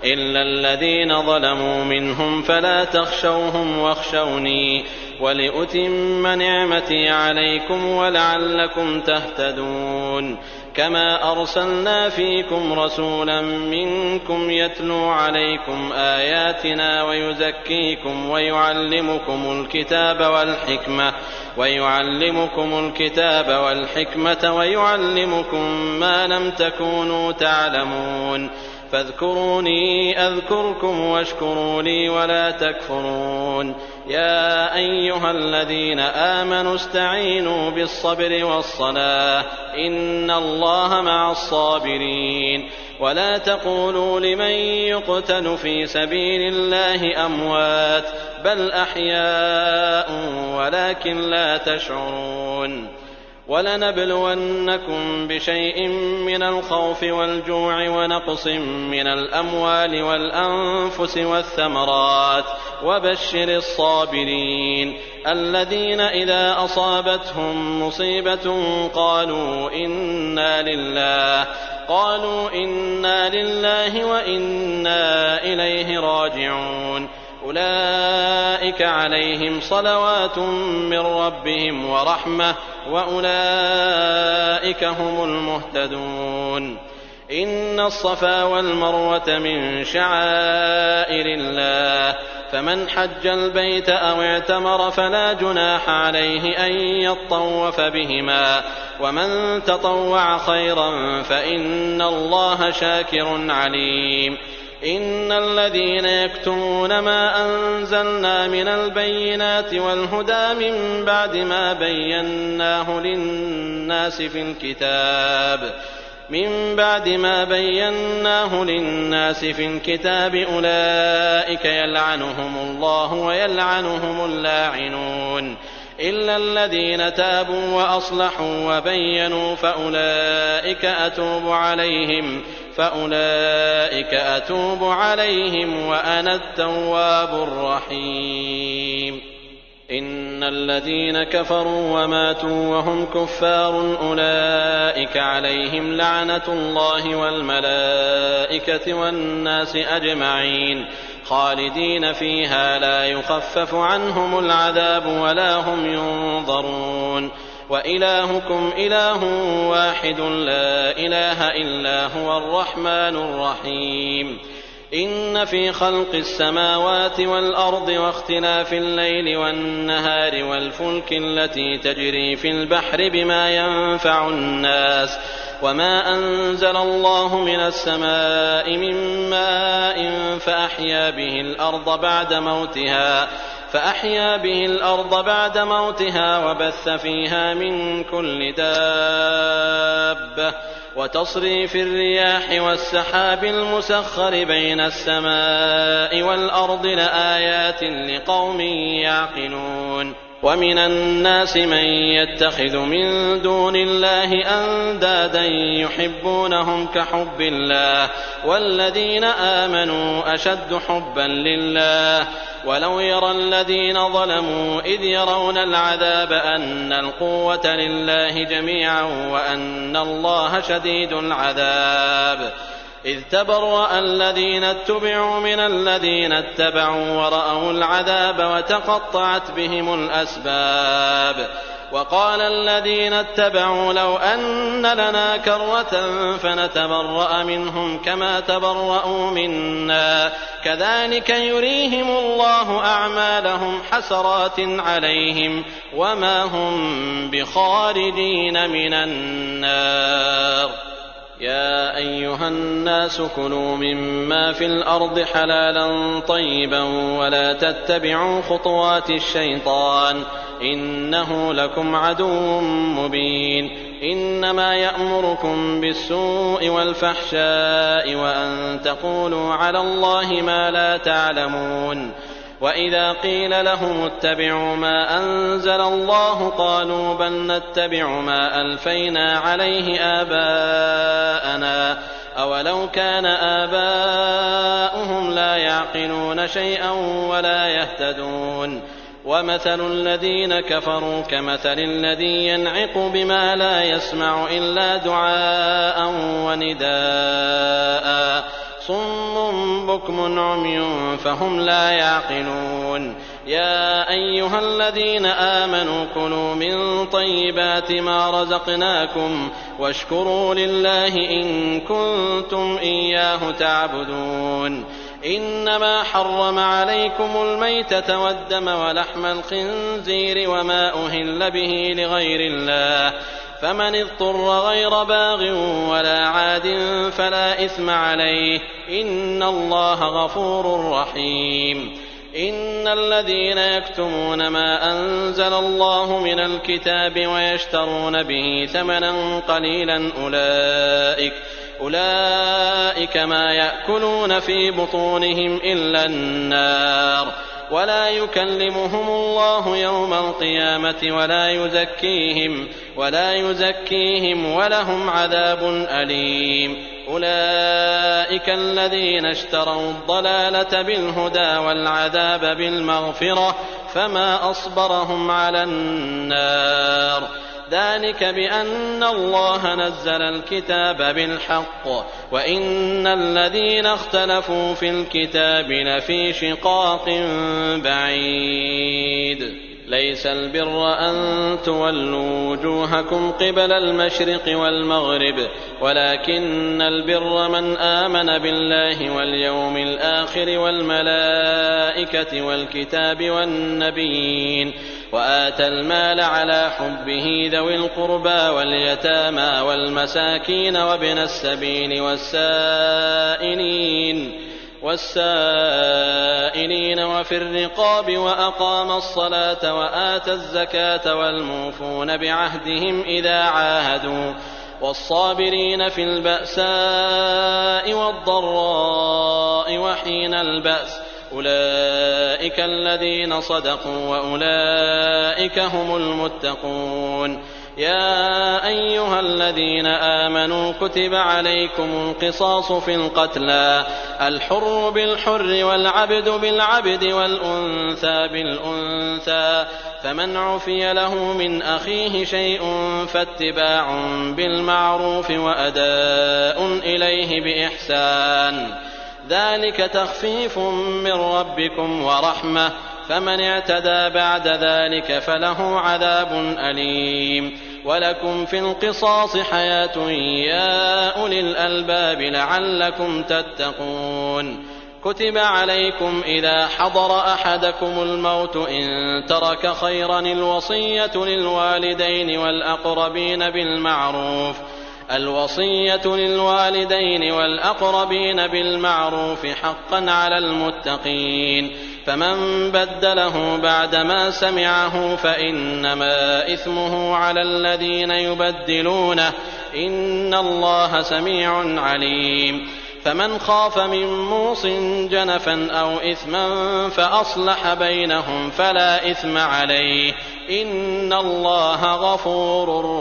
إلا الذين ظلموا منهم فلا تخشوهم واخشوني ولأتم نعمتي عليكم ولعلكم تهتدون كما أرسلنا فيكم رسولا منكم يتلو عليكم آياتنا ويزكيكم ويعلمكم الكتاب والحكمة ويعلمكم الكتاب والحكمة ويعلمكم ما لم تكونوا تعلمون فاذكروني أذكركم واشكروا لي ولا تكفرون يا أيها الذين آمنوا استعينوا بالصبر والصلاة إن الله مع الصابرين ولا تقولوا لمن يقتل في سبيل الله أموات بل أحياء ولكن لا تشعرون ولنبلونكم بشيء من الخوف والجوع ونقص من الأموال والأنفس والثمرات وبشر الصابرين الذين إذا أصابتهم مصيبة قالوا إنا لله قالوا إنا لله وإنا إليه راجعون أولئك عليهم صلوات من ربهم ورحمة وأولئك هم المهتدون إن الصفا والمروة من شعائر الله فمن حج البيت أو اعتمر فلا جناح عليه أن يطوف بهما ومن تطوع خيرا فإن الله شاكر عليم إن الذين يكتمون ما أنزلنا من البينات والهدى من بعد ما بيناه للناس في الكتاب من بعد ما بيناه للناس في الكتاب أولئك يلعنهم الله ويلعنهم اللاعنون إلا الذين تابوا وأصلحوا وبينوا فأولئك أتوب عليهم فأولئك أتوب عليهم وأنا التواب الرحيم إن الذين كفروا وماتوا وهم كفار أولئك عليهم لعنة الله والملائكة والناس أجمعين خالدين فيها لا يخفف عنهم العذاب ولا هم ينظرون وإلهكم إله واحد لا إله إلا هو الرحمن الرحيم إن في خلق السماوات والأرض واختلاف الليل والنهار والفلك التي تجري في البحر بما ينفع الناس وما أنزل الله من السماء من ماء فأحيا به الأرض بعد موتها فأحيا به الأرض بعد موتها وبث فيها من كل دابة وتصريف الرياح والسحاب المسخر بين السماء والأرض لآيات لقوم يعقلون ومن الناس من يتخذ من دون الله أندادا يحبونهم كحب الله والذين آمنوا أشد حبا لله ولو يرى الذين ظلموا إذ يرون العذاب أن القوة لله جميعا وأن الله شديد العذاب إذ تبرأ الذين اتبعوا من الذين اتبعوا ورأوا العذاب وتقطعت بهم الأسباب وقال الذين اتبعوا لو أن لنا كرة فنتبرأ منهم كما تبرأوا منا كذلك يريهم الله أعمالهم حسرات عليهم وما هم بخارجين من النار يا أيها الناس كلوا مما في الأرض حلالا طيبا ولا تتبعوا خطوات الشيطان إنه لكم عدو مبين إنما يأمركم بالسوء والفحشاء وأن تقولوا على الله ما لا تعلمون وإذا قيل لهم اتبعوا ما أنزل الله قالوا بل نتبع ما ألفينا عليه آباءنا أولو كان آباؤهم لا يعقلون شيئا ولا يهتدون ومثل الذين كفروا كمثل الذي ينعق بما لا يسمع إلا دعاء ونداء صم بكم عمي فهم لا يعقلون يا أيها الذين آمنوا كلوا من طيبات ما رزقناكم واشكروا لله إن كنتم إياه تعبدون إنما حرم عليكم الميتة والدم ولحم الخنزير وما أهل به لغير الله فمن اضطر غير باغ ولا عاد فلا إثم عليه إن الله غفور رحيم إن الذين يكتمون ما أنزل الله من الكتاب ويشترون به ثمنا قليلا أولئك أولئك ما يأكلون في بطونهم إلا النار ولا يكلمهم الله يوم القيامة ولا يزكيهم ولا يزكيهم ولهم عذاب أليم أولئك الذين اشتروا الضلالة بالهدى والعذاب بالمغفرة فما أصبرهم على النار ذلك بأن الله نزل الكتاب بالحق وإن الذين اختلفوا في الكتاب لفي شقاق بعيد ليس البر أن تولوا وجوهكم قبل المشرق والمغرب ولكن البر من آمن بالله واليوم الآخر والملائكة والكتاب والنبيين وآتى المال على حبه ذوي القربى واليتامى والمساكين وابن السبيل والسائلين والسائلين وفي الرقاب وأقام الصلاة وآتى الزكاة والموفون بعهدهم إذا عاهدوا والصابرين في البأساء والضراء وحين البأس أولئك الذين صدقوا وأولئك هم المتقون يا أيها الذين آمنوا كتب عليكم القصاص في القتلى الحر بالحر والعبد بالعبد والأنثى بالأنثى فمن عفي له من أخيه شيء فاتباع بالمعروف وأداء إليه بإحسان ذلك تخفيف من ربكم ورحمة فمن اعتدى بعد ذلك فله عذاب أليم ولكم في القصاص حياة يا أولي الألباب لعلكم تتقون كتب عليكم إذا حضر أحدكم الموت إن ترك خيرا الوصية للوالدين والأقربين بالمعروف الوصية للوالدين والأقربين بالمعروف حقا على المتقين فمن بدله بعدما سمعه فإنما إثمه على الذين يبدلونه إن الله سميع عليم فمن خاف من موص جنفا أو إثما فأصلح بينهم فلا إثم عليه إن الله غفور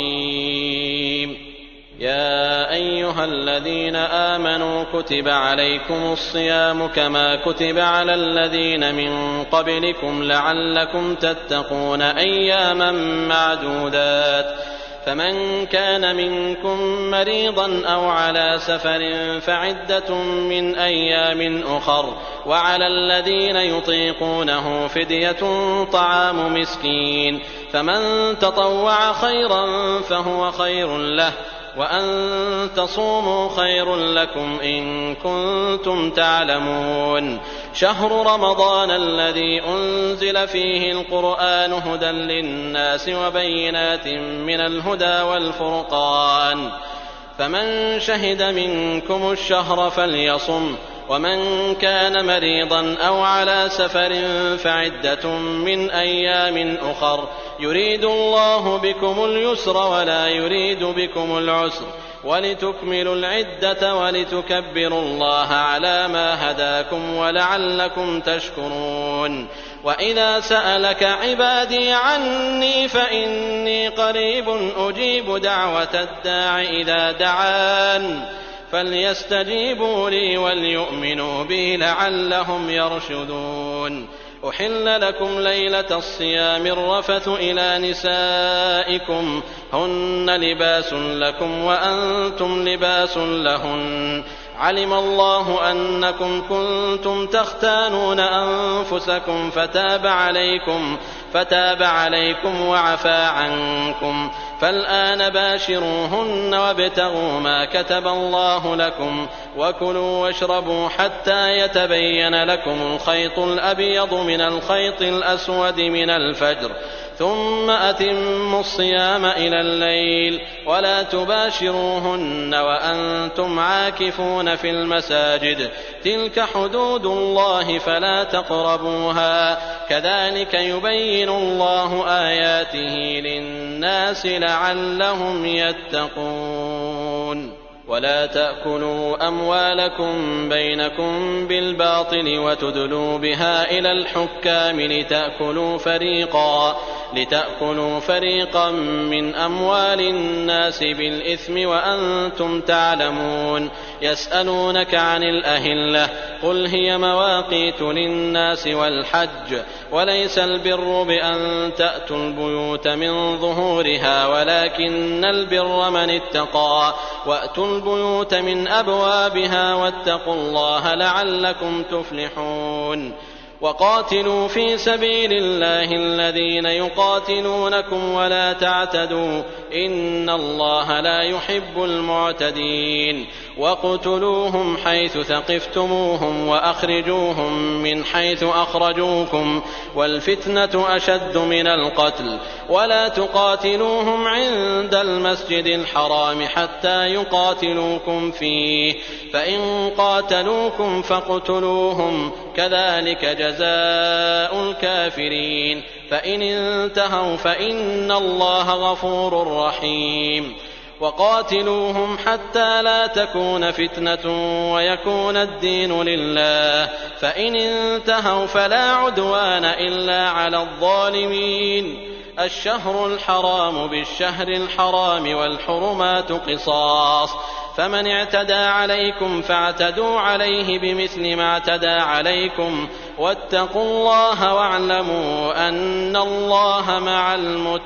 رحيم يا أيها الذين آمنوا كتب عليكم الصيام كما كتب على الذين من قبلكم لعلكم تتقون أياما معدودات فمن كان منكم مريضا أو على سفر فعدة من أيام أخر وعلى الذين يطيقونه فدية طعام مسكين فمن تطوع خيرا فهو خير له وأن تصوموا خير لكم إن كنتم تعلمون شهر رمضان الذي أنزل فيه القرآن هدى للناس وبينات من الهدى والفرقان فمن شهد منكم الشهر فليصم ومن كان مريضا أو على سفر فعدة من أيام أخر يريد الله بكم اليسر ولا يريد بكم العسر ولتكملوا العدة ولتكبروا الله على ما هداكم ولعلكم تشكرون وإذا سألك عبادي عني فإني قريب أجيب دعوة الداع إذا دعان فليستجيبوا لي وليؤمنوا بي لعلهم يرشدون أحل لكم ليلة الصيام الرفث إلى نسائكم هن لباس لكم وأنتم لباس لهن علم الله أنكم كنتم تختانون أنفسكم فتاب عليكم فتاب عليكم وعفى عنكم فالآن باشروهن وابتغوا ما كتب الله لكم وكلوا واشربوا حتى يتبين لكم الخيط الأبيض من الخيط الأسود من الفجر ثم أتموا الصيام إلى الليل ولا تباشروهن وأنتم عاكفون في المساجد تلك حدود الله فلا تقربوها كذلك يبين الله آياته للناس لعلهم يتقون ولا تأكلوا أموالكم بينكم بالباطل وتدلوا بها إلى الحكام لتأكلوا فريقا لتأكلوا فريقا من أموال الناس بالإثم وأنتم تعلمون يسألونك عن الأهلة قل هي مواقيت للناس والحج وليس البر بأن تأتوا البيوت من ظهورها ولكن البر من اتقى وأتوا البيوت من أبوابها واتقوا الله لعلكم تفلحون وقاتلوا في سبيل الله الذين يقاتلونكم ولا تعتدوا إن الله لا يحب المعتدين وقتلوهم حيث ثقفتموهم وأخرجوهم من حيث أخرجوكم والفتنة أشد من القتل ولا تقاتلوهم عند المسجد الحرام حتى يقاتلوكم فيه فإن قاتلوكم فاقتلوهم كذلك جزاء الكافرين فإن انتهوا فإن الله غفور رحيم وقاتلوهم حتى لا تكون فتنة ويكون الدين لله فإن انتهوا فلا عدوان إلا على الظالمين الشهر الحرام بالشهر الحرام والحرمات قصاص فمن اعتدى عليكم فاعتدوا عليه بمثل ما اعتدى عليكم واتقوا الله واعلموا أن الله مع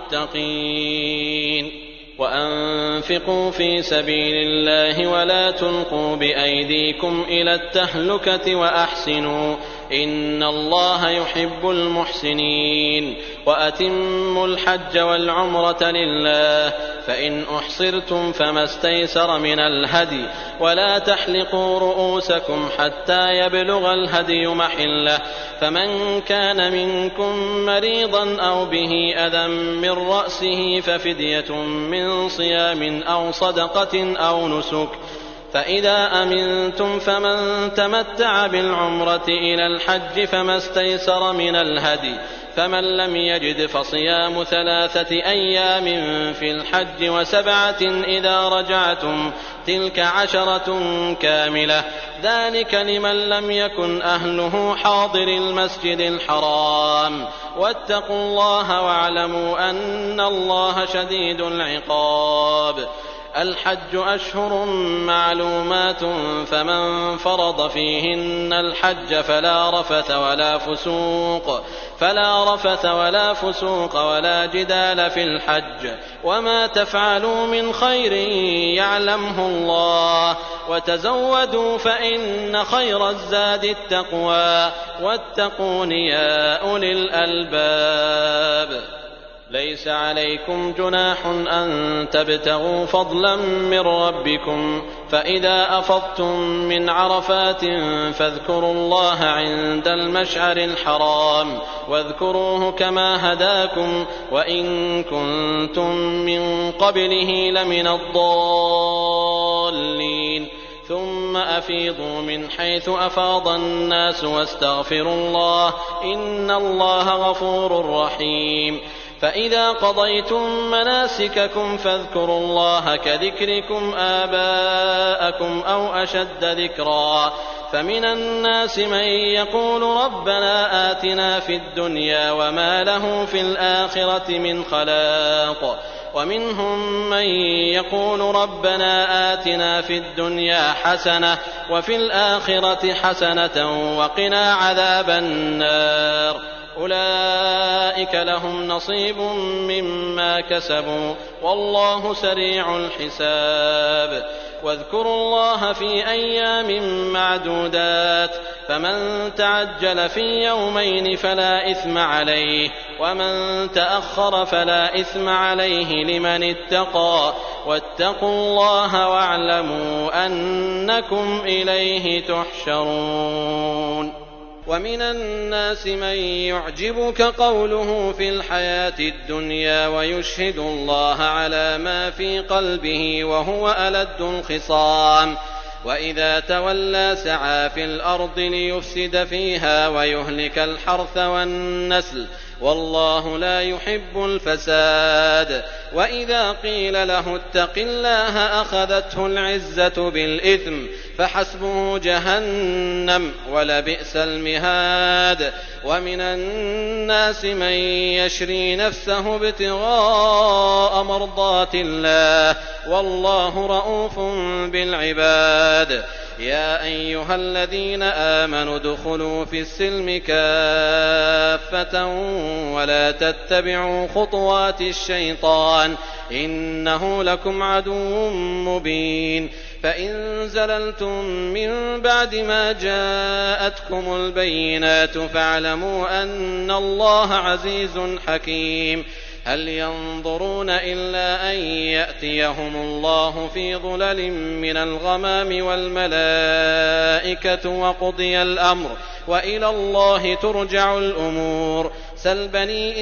المتقين وأنفقوا في سبيل الله ولا تلقوا بأيديكم إلى التهلكة وأحسنوا إن الله يحب المحسنين وأتموا الحج والعمرة لله فإن أحصرتم فما استيسر من الهدي ولا تحلقوا رؤوسكم حتى يبلغ الهدي محله فمن كان منكم مريضا أو به أذى من رأسه ففدية من صيام أو صدقة أو نسك فإذا أمنتم فمن تمتع بالعمرة إلى الحج فما استيسر من الهدي فمن لم يجد فصيام ثلاثة أيام في الحج وسبعة إذا رجعتم تلك عشرة كاملة ذلك لمن لم يكن أهله حاضر المسجد الحرام واتقوا الله واعلموا أن الله شديد العقاب الحج أشهر معلومات فمن فرض فيهن الحج فلا رفث ولا فسوق فلا رفث ولا فسوق ولا جدال في الحج وما تفعلوا من خير يعلمه الله وتزودوا فإن خير الزاد التقوى واتقون يا أولي الألباب ليس عليكم جناح أن تبتغوا فضلا من ربكم فإذا أفضتم من عرفات فاذكروا الله عند المشعر الحرام واذكروه كما هداكم وإن كنتم من قبله لمن الضالين ثم أفيضوا من حيث أفاض الناس واستغفروا الله إن الله غفور رحيم فإذا قضيتم مناسككم فاذكروا الله كذكركم آباءكم أو أشد ذكرا فمن الناس من يقول ربنا آتنا في الدنيا وما له في الآخرة من خلاق ومنهم من يقول ربنا آتنا في الدنيا حسنة وفي الآخرة حسنة وقنا عذاب النار أولئك لهم نصيب مما كسبوا والله سريع الحساب واذكروا الله في أيام معدودات فمن تعجل في يومين فلا إثم عليه ومن تأخر فلا إثم عليه لمن اتقى واتقوا الله واعلموا أنكم إليه تحشرون. ومن الناس من يعجبك قوله في الحياة الدنيا ويشهد الله على ما في قلبه وهو ألد الخصام وإذا تولى سعى في الأرض ليفسد فيها ويهلك الحرث والنسل والله لا يحب الفساد. وإذا قيل له اتق الله أخذته العزة بالإثم فحسبه جهنم ولبئس المهاد. ومن الناس من يشري نفسه ابتغاء مرضات الله والله رءوف بالعباد. يا أيها الذين آمنوا ادخلوا في السلم كافة ولا تتبعوا خطوات الشيطان إنه لكم عدو مبين. فإن زللتم من بعد ما جاءتكم البينات فاعلموا أن الله عزيز حكيم. هل ينظرون إلا أن يأتيهم الله في ظلل من الغمام والملائكة وقضي الأمر وإلى الله ترجع الأمور. سل بني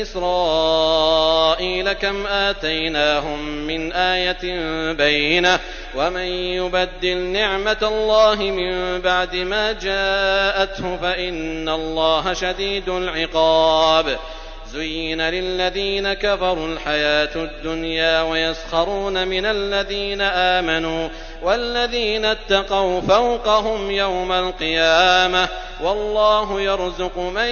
إسرائيل كم آتيناهم من آية بينة ومن يبدل نعمة الله من بعد ما جاءته فإن الله شديد العقاب. زين للذين كفروا الحياة الدنيا ويسخرون من الذين آمنوا والذين اتقوا فوقهم يوم القيامة والله يرزق من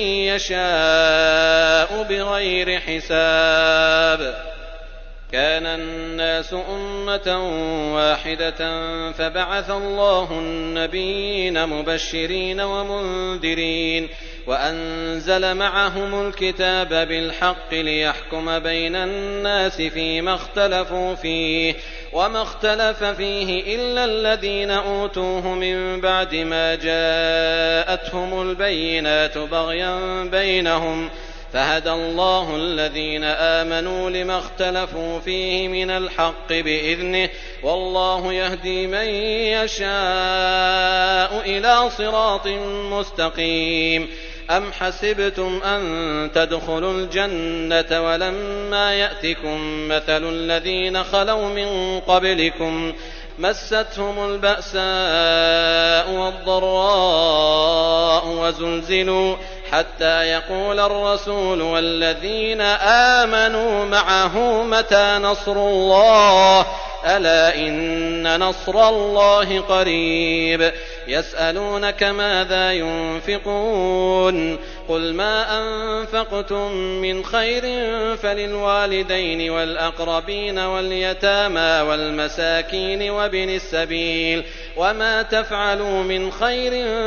يشاء بغير حساب. كان الناس أمة واحدة فبعث الله النبيين مبشرين ومنذرين وأنزل معهم الكتاب بالحق ليحكم بين الناس فيما اختلفوا فيه وما اختلف فيه إلا الذين أوتوه من بعد ما جاءتهم البينات بغيا بينهم فهدى الله الذين آمنوا لما اختلفوا فيه من الحق بإذنه والله يهدي من يشاء إلى صراط مستقيم. أم حسبتم أن تدخلوا الجنة ولما يأتكم مثل الذين خلوا من قبلكم مستهم البأساء والضراء وزلزلوا حتى يقول الرسول والذين آمنوا معه متى نصر الله ألا إن نصر الله قريب. يسألونك ماذا ينفقون قل ما أنفقتم من خير فللوالدين والأقربين واليتامى والمساكين وابن السبيل وما تفعلوا من خير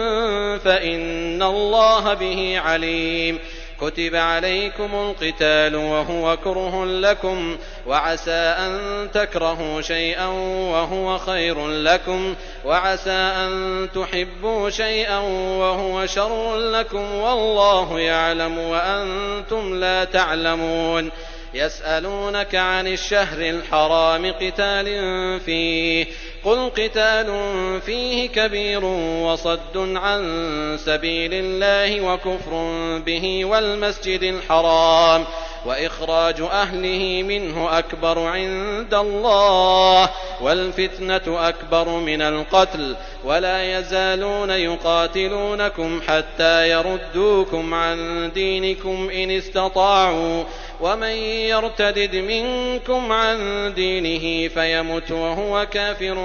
فإن الله به عليم. كتب عليكم القتال وهو كره لكم وعسى أن تكرهوا شيئا وهو خير لكم وعسى أن تحبوا شيئا وهو شر لكم والله يعلم وأنتم لا تعلمون. يسألونك عن الشهر الحرام قتال فيه قل قتال فيه كبير وصد عن سبيل الله وكفر به والمسجد الحرام وإخراج أهله منه أكبر عند الله والفتنة أكبر من القتل ولا يزالون يقاتلونكم حتى يردوكم عن دينكم إن استطاعوا ومن يرتدد منكم عن دينه فيمت وهو كافر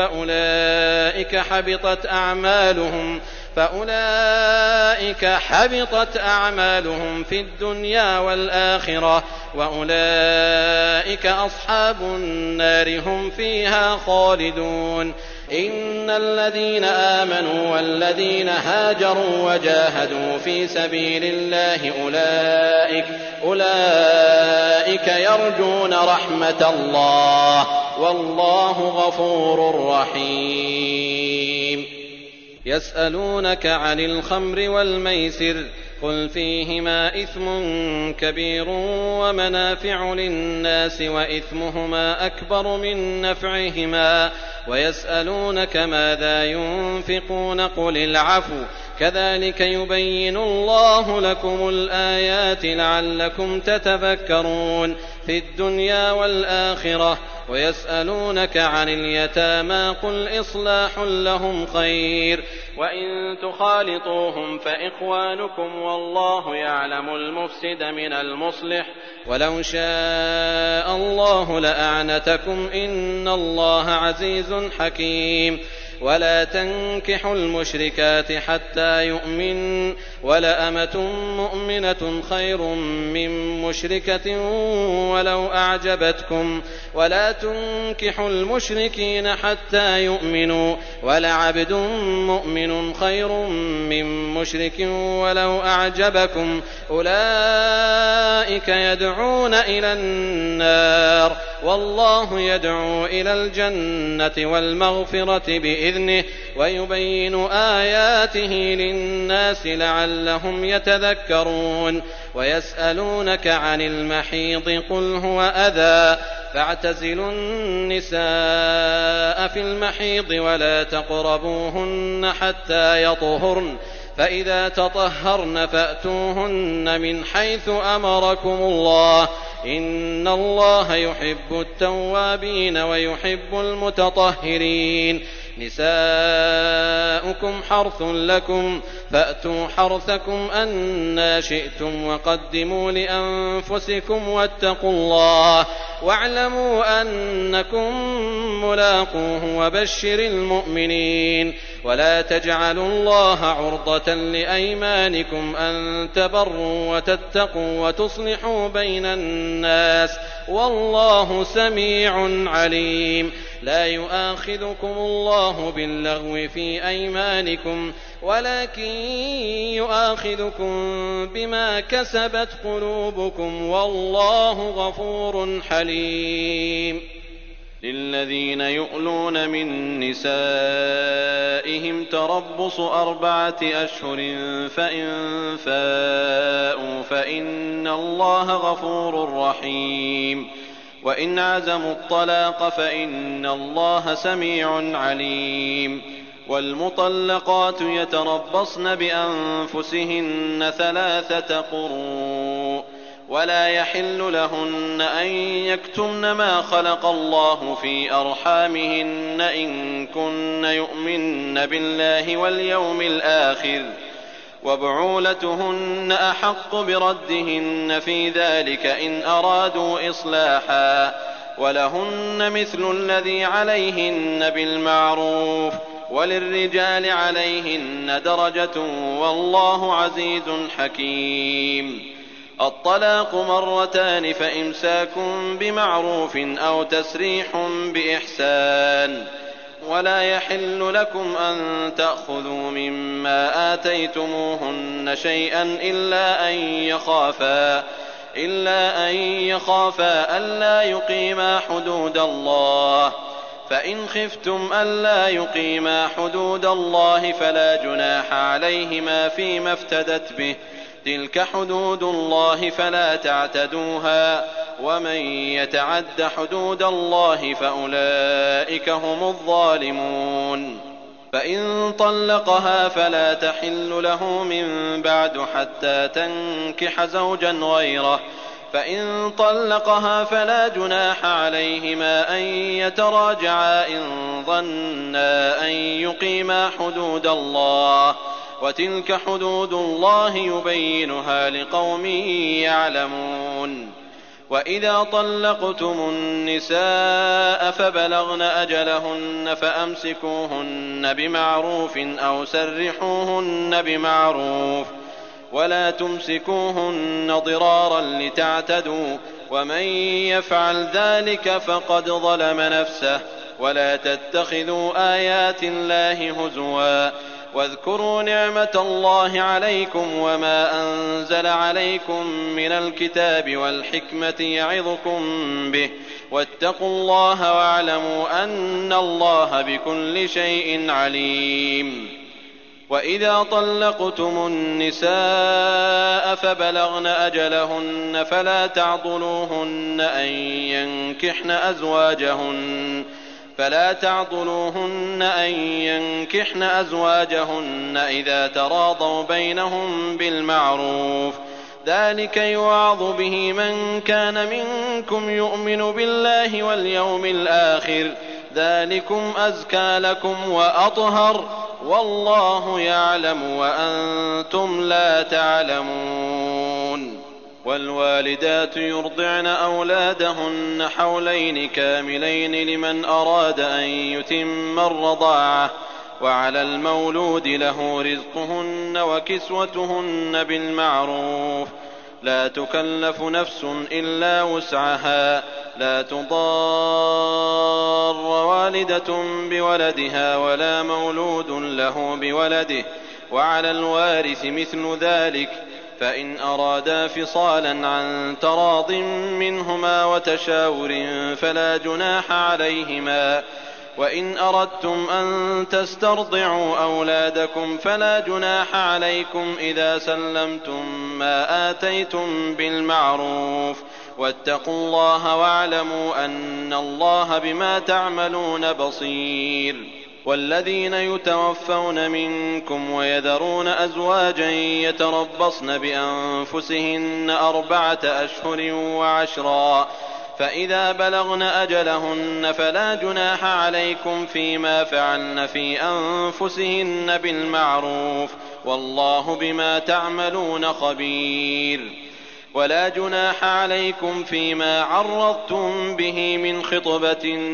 فأولئك حبطت أعمالهم فأولئك حبطت أعمالهم في الدنيا والآخرة وأولئك أصحاب النار هم فيها خالدون. إن الذين آمنوا والذين هاجروا وجاهدوا في سبيل الله أولئك أولئك يرجون رحمة الله والله غفور رحيم. يسألونك عن الخمر والميسر قل فيهما إثم كبير ومنافع للناس وإثمهما أكبر من نفعهما ويسألونك ماذا ينفقون قل العفو كذلك يبين الله لكم الآيات لعلكم تتفكرون في الدنيا والآخرة. ويسألونك عن اليتامى قل إصلاح لهم خير وإن تخالطوهم فإخوانكم والله يعلم المفسد من المصلح ولو شاء الله لأعنتكم إن الله عزيز حكيم. ولا تنكحوا المشركات حتى يؤمن ولأمة مؤمنة خير من مشركة ولو أعجبتكم ولا تنكحوا المشركين حتى يؤمنوا ولعبد مؤمن خير من مشرك ولو أعجبكم أولئك يدعون إلى النار والله يدعو إلى الجنة والمغفرة بإذنه ويبين آياته للناس لعلهم يتذكرون. ويسألونك عن المحيض قل هو أذى فاعتزلوا النساء في المحيض ولا تقربوهن حتى يطهرن فإذا تطهرن فأتوهن من حيث أمركم الله إن الله يحب التوابين ويحب المتطهرين. نساؤكم حرث لكم فأتوا حرثكم أنى شئتم وقدموا لأنفسكم واتقوا الله واعلموا أنكم ملاقوه وبشر المؤمنين. ولا تجعلوا الله عرضة لأيمانكم أن تبروا وتتقوا وتصلحوا بين الناس والله سميع عليم. لا يؤاخذكم الله باللغو في أيمانكم ولكن يؤاخذكم بما كسبت قلوبكم والله غفور حليم. للذين يؤلون من نسائهم تربص أربعة أشهر فإن فاءوا فإن الله غفور رحيم. وإن عزموا الطلاق فإن الله سميع عليم. والمطلقات يتربصن بأنفسهن ثلاثة قروء ولا يحل لهن أن يكتمن ما خلق الله في أرحامهن إن كن يؤمن بالله واليوم الآخر وبعولتهن أحق بردهن في ذلك إن أرادوا إصلاحا ولهن مثل الذي عليهن بالمعروف وللرجال عليهن درجة والله عزيز حكيم. الطلاق مرتان فإمساك بمعروف أو تسريح بإحسان. ولا يحل لكم أن تأخذوا مما آتيتموهن شيئا إلا أن يخافا إلا أن يخافا ألا يقيما حدود الله فإن خفتم ألا يقيما حدود الله فلا جناح عليهما فيما افتدت به تلك حدود الله فلا تعتدوها ومن يتعد حدود الله فأولئك هم الظالمون. فإن طلقها فلا تحل له من بعد حتى تنكح زوجا غيره فإن طلقها فلا جناح عليهما أن يتراجعا إن ظنا أن يقيما حدود الله وتلك حدود الله يبينها لقوم يعلمون. وإذا طلقتم النساء فبلغن أجلهن فأمسكوهن بمعروف أو سرحوهن بمعروف ولا تمسكوهن ضرارا لتعتدوا ومن يفعل ذلك فقد ظلم نفسه. ولا تتخذوا آيات الله هزوا واذكروا نعمة الله عليكم وما أنزل عليكم من الكتاب والحكمة يعظكم به واتقوا الله واعلموا أن الله بكل شيء عليم. وإذا طلقتم النساء فبلغن أجلهن فلا تعضلوهن أن ينكحن أزواجهن فلا تعضلوهن أن ينكحن أزواجهن إذا تراضوا بينهم بالمعروف ذلك يوعظ به من كان منكم يؤمن بالله واليوم الآخر ذلكم أزكى لكم وأطهر والله يعلم وأنتم لا تعلمون. والوالدات يرضعن أولادهن حولين كاملين لمن أراد أن يتم الرضاعة وعلى المولود له رزقهن وكسوتهن بالمعروف لا تكلف نفس إلا وسعها لا تضار والدة بولدها ولا مولود له بولده وعلى الوارث مثل ذلك فإن أرادا فصالا عن تراض منهما وتشاور فلا جناح عليهما وإن أردتم أن تسترضعوا أولادكم فلا جناح عليكم إذا سلمتم ما آتيتم بالمعروف واتقوا الله واعلموا أن الله بما تعملون بصير. والذين يتوفون منكم ويذرون أزواجا يتربصن بأنفسهن أربعة أشهر وعشرا فإذا بلغن أجلهن فلا جناح عليكم فيما فعلن في أنفسهن بالمعروف والله بما تعملون خبير. ولا جناح عليكم فيما عرضتم به من خطبة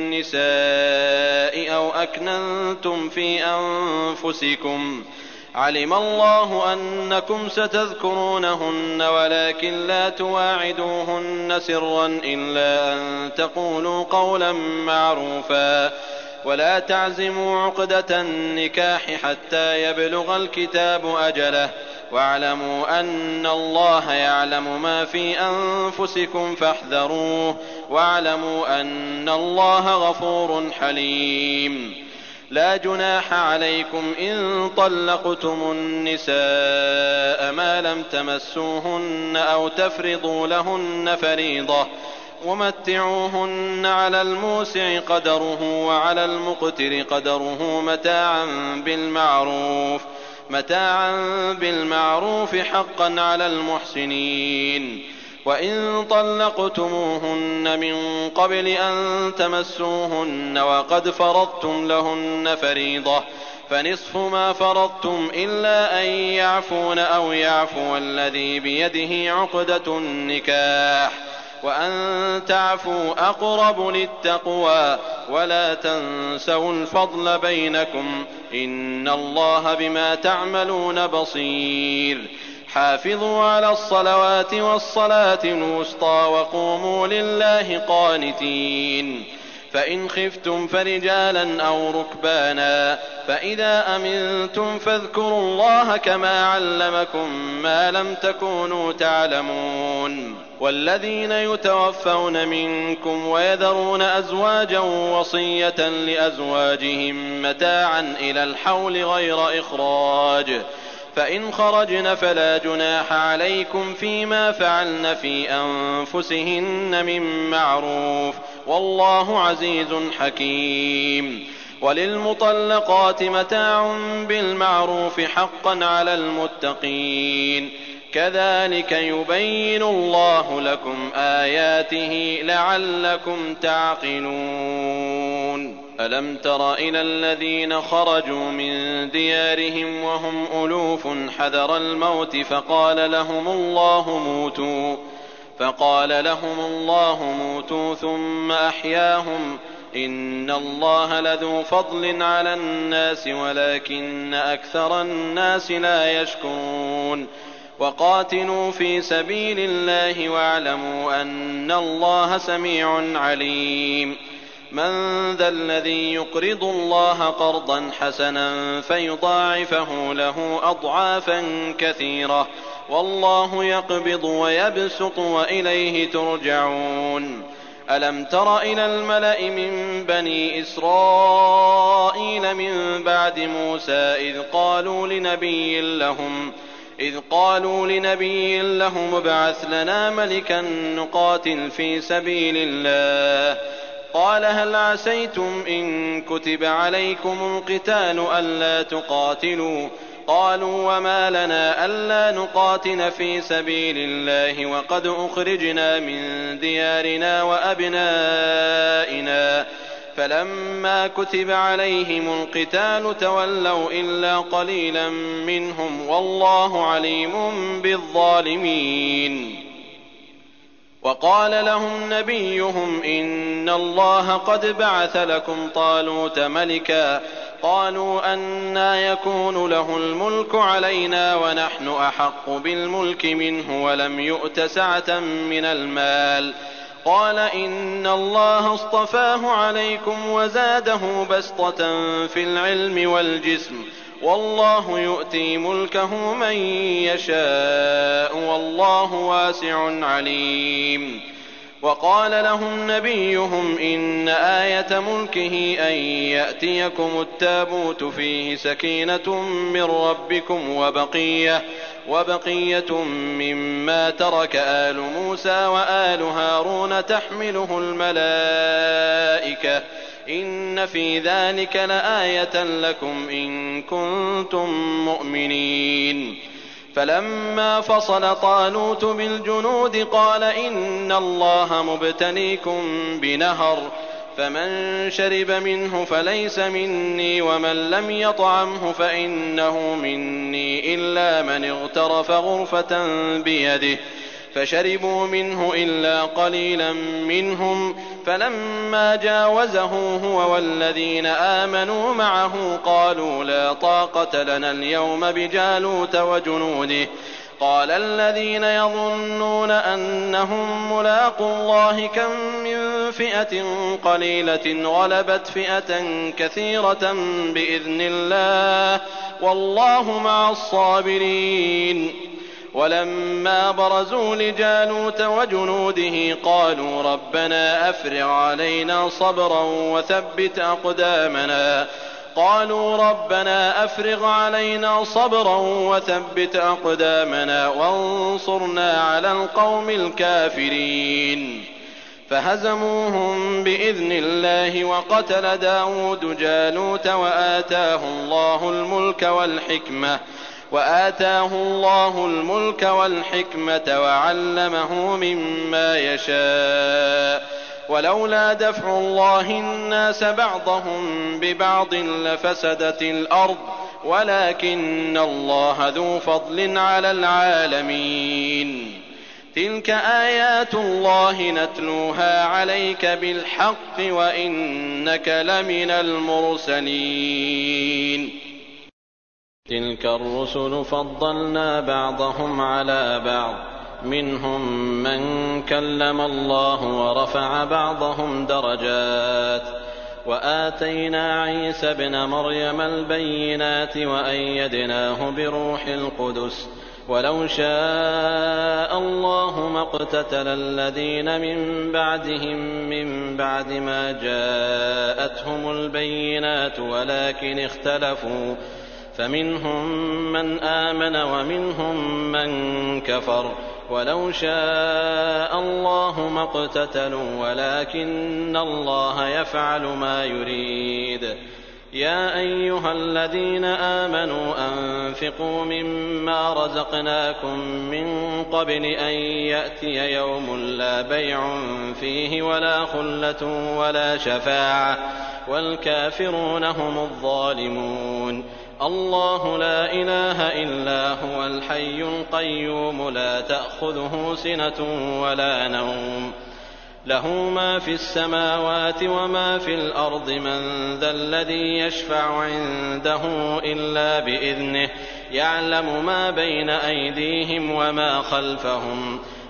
النساء أو أكننتم في أنفسكم علم الله أنكم ستذكرونهن ولكن لا تواعدوهن سرا إلا أن تقولوا قولا معروفا ولا تعزموا عقدة النكاح حتى يبلغ الكتاب أجله واعلموا أن الله يعلم ما في أنفسكم فاحذروه واعلموا أن الله غفور حليم. لا جناح عليكم إن طلقتم النساء ما لم تمسوهن أو تفرضوا لهن فريضة ومتعوهن على الموسع قدره وعلى المقتر قدره متاعا بالمعروف متاعا بالمعروف حقا على المحسنين. وإن طلقتموهن من قبل أن تمسوهن وقد فرضتم لهن فريضة فنصف ما فرضتم إلا أن يعفون أو يعفو الذي بيده عقدة النكاح وأن تعفوا أقرب للتقوى ولا تنسوا الفضل بينكم إن الله بما تعملون بصير. حافظوا على الصلوات والصلاة الوسطى وقوموا لله قانتين. فإن خفتم فرجالا أو ركبانا فإذا أمنتم فاذكروا الله كما علمكم ما لم تكونوا تعلمون. والذين يتوفون منكم ويذرون أزواجا وصية لأزواجهم متاعا إلى الحول غير إخراج فإن خرجن فلا جناح عليكم فيما فعلن في أنفسهن من معروف والله عزيز حكيم. وللمطلقات متاع بالمعروف حقا على المتقين كذلك يبين الله لكم آياته لعلكم تعقلون. ألم تر إلى الذين خرجوا من ديارهم وهم ألوف حذر الموت فقال لهم الله موتوا فقال لهم الله موتوا ثم أحياهم إن الله لذو فضل على الناس ولكن أكثر الناس لا يشكرون. وقاتلوا في سبيل الله واعلموا أن الله سميع عليم. من ذا الذي يقرض الله قرضا حسنا فيضاعفه له أضعافا كثيرة والله يقبض ويبسط وإليه ترجعون. ألم تر إلى الملأ من بني إسرائيل من بعد موسى إذ قالوا لنبي لهم إذ قالوا لنبي لهم ابعث لنا ملكا نقاتل في سبيل الله قال هل عسيتم إن كتب عليكم القتال ألا تقاتلوا قالوا وما لنا ألا نقاتل في سبيل الله وقد أخرجنا من ديارنا وأبنائنا فلما كتب عليهم القتال تولوا إلا قليلا منهم والله عليم بالظالمين. وقال لهم نبيهم إن الله قد بعث لكم طالوت ملكا قالوا أنى يكون له الملك علينا ونحن أحق بالملك منه ولم يؤت سعة من المال قال إن الله اصطفاه عليكم وزاده بسطة في العلم والجسم والله يؤتي ملكه من يشاء والله واسع عليم. وقال لهم نبيهم إن آية ملكه أن يأتيكم التابوت فيه سكينة من ربكم وبقية, وبقية مما ترك آل موسى وآل هارون تحمله الملائكة إن في ذلك لآية لكم إن كنتم مؤمنين. فلما فصل طالوت بالجنود قال إن الله مبتليكم بنهر فمن شرب منه فليس مني ومن لم يطعمه فإنه مني إلا من اغترف غرفة بيده فشربوا منه إلا قليلا منهم فلما جاوزه هو والذين آمنوا معه قالوا لا طاقة لنا اليوم بجالوت وجنوده قال الذين يظنون أنهم ملاقو الله كم من فئة قليلة غلبت فئة كثيرة بإذن الله والله مع الصابرين. ولما برزوا لجالوت وجنوده قالوا ربنا أفرغ علينا صبرا وثبت أقدامنا قالوا ربنا أفرغ علينا صبرا وثبت أقدامنا وانصرنا على القوم الكافرين. فهزموهم بإذن الله وقتل داود جالوت وآتاه الله الملك والحكمة وآتاه الله الملك والحكمة وعلمه مما يشاء ولولا دفع الله الناس بعضهم ببعض لفسدت الأرض ولكن الله ذو فضل على العالمين. تلك آيات الله نتلوها عليك بالحق وإنك لمن المرسلين. تلك الرسل فضلنا بعضهم على بعض منهم من كلم الله ورفع بعضهم درجات وآتينا عيسى ابن مريم البينات وأيدناه بروح القدس ولو شاء الله ما اقتتل الذين من بعدهم من بعد ما جاءتهم البينات ولكن اختلفوا فمنهم من آمن ومنهم من كفر ولو شاء الله ما اقتتلوا ولكن الله يفعل ما يريد. يا أيها الذين آمنوا أنفقوا مما رزقناكم من قبل أن يأتي يوم لا بيع فيه ولا خلة ولا شفاعة والكافرون هم الظالمون. الله لا إله إلا هو الحي القيوم لا تأخذه سنة ولا نوم له ما في السماوات وما في الأرض من ذا الذي يشفع عنده إلا بإذنه يعلم ما بين أيديهم وما خلفهم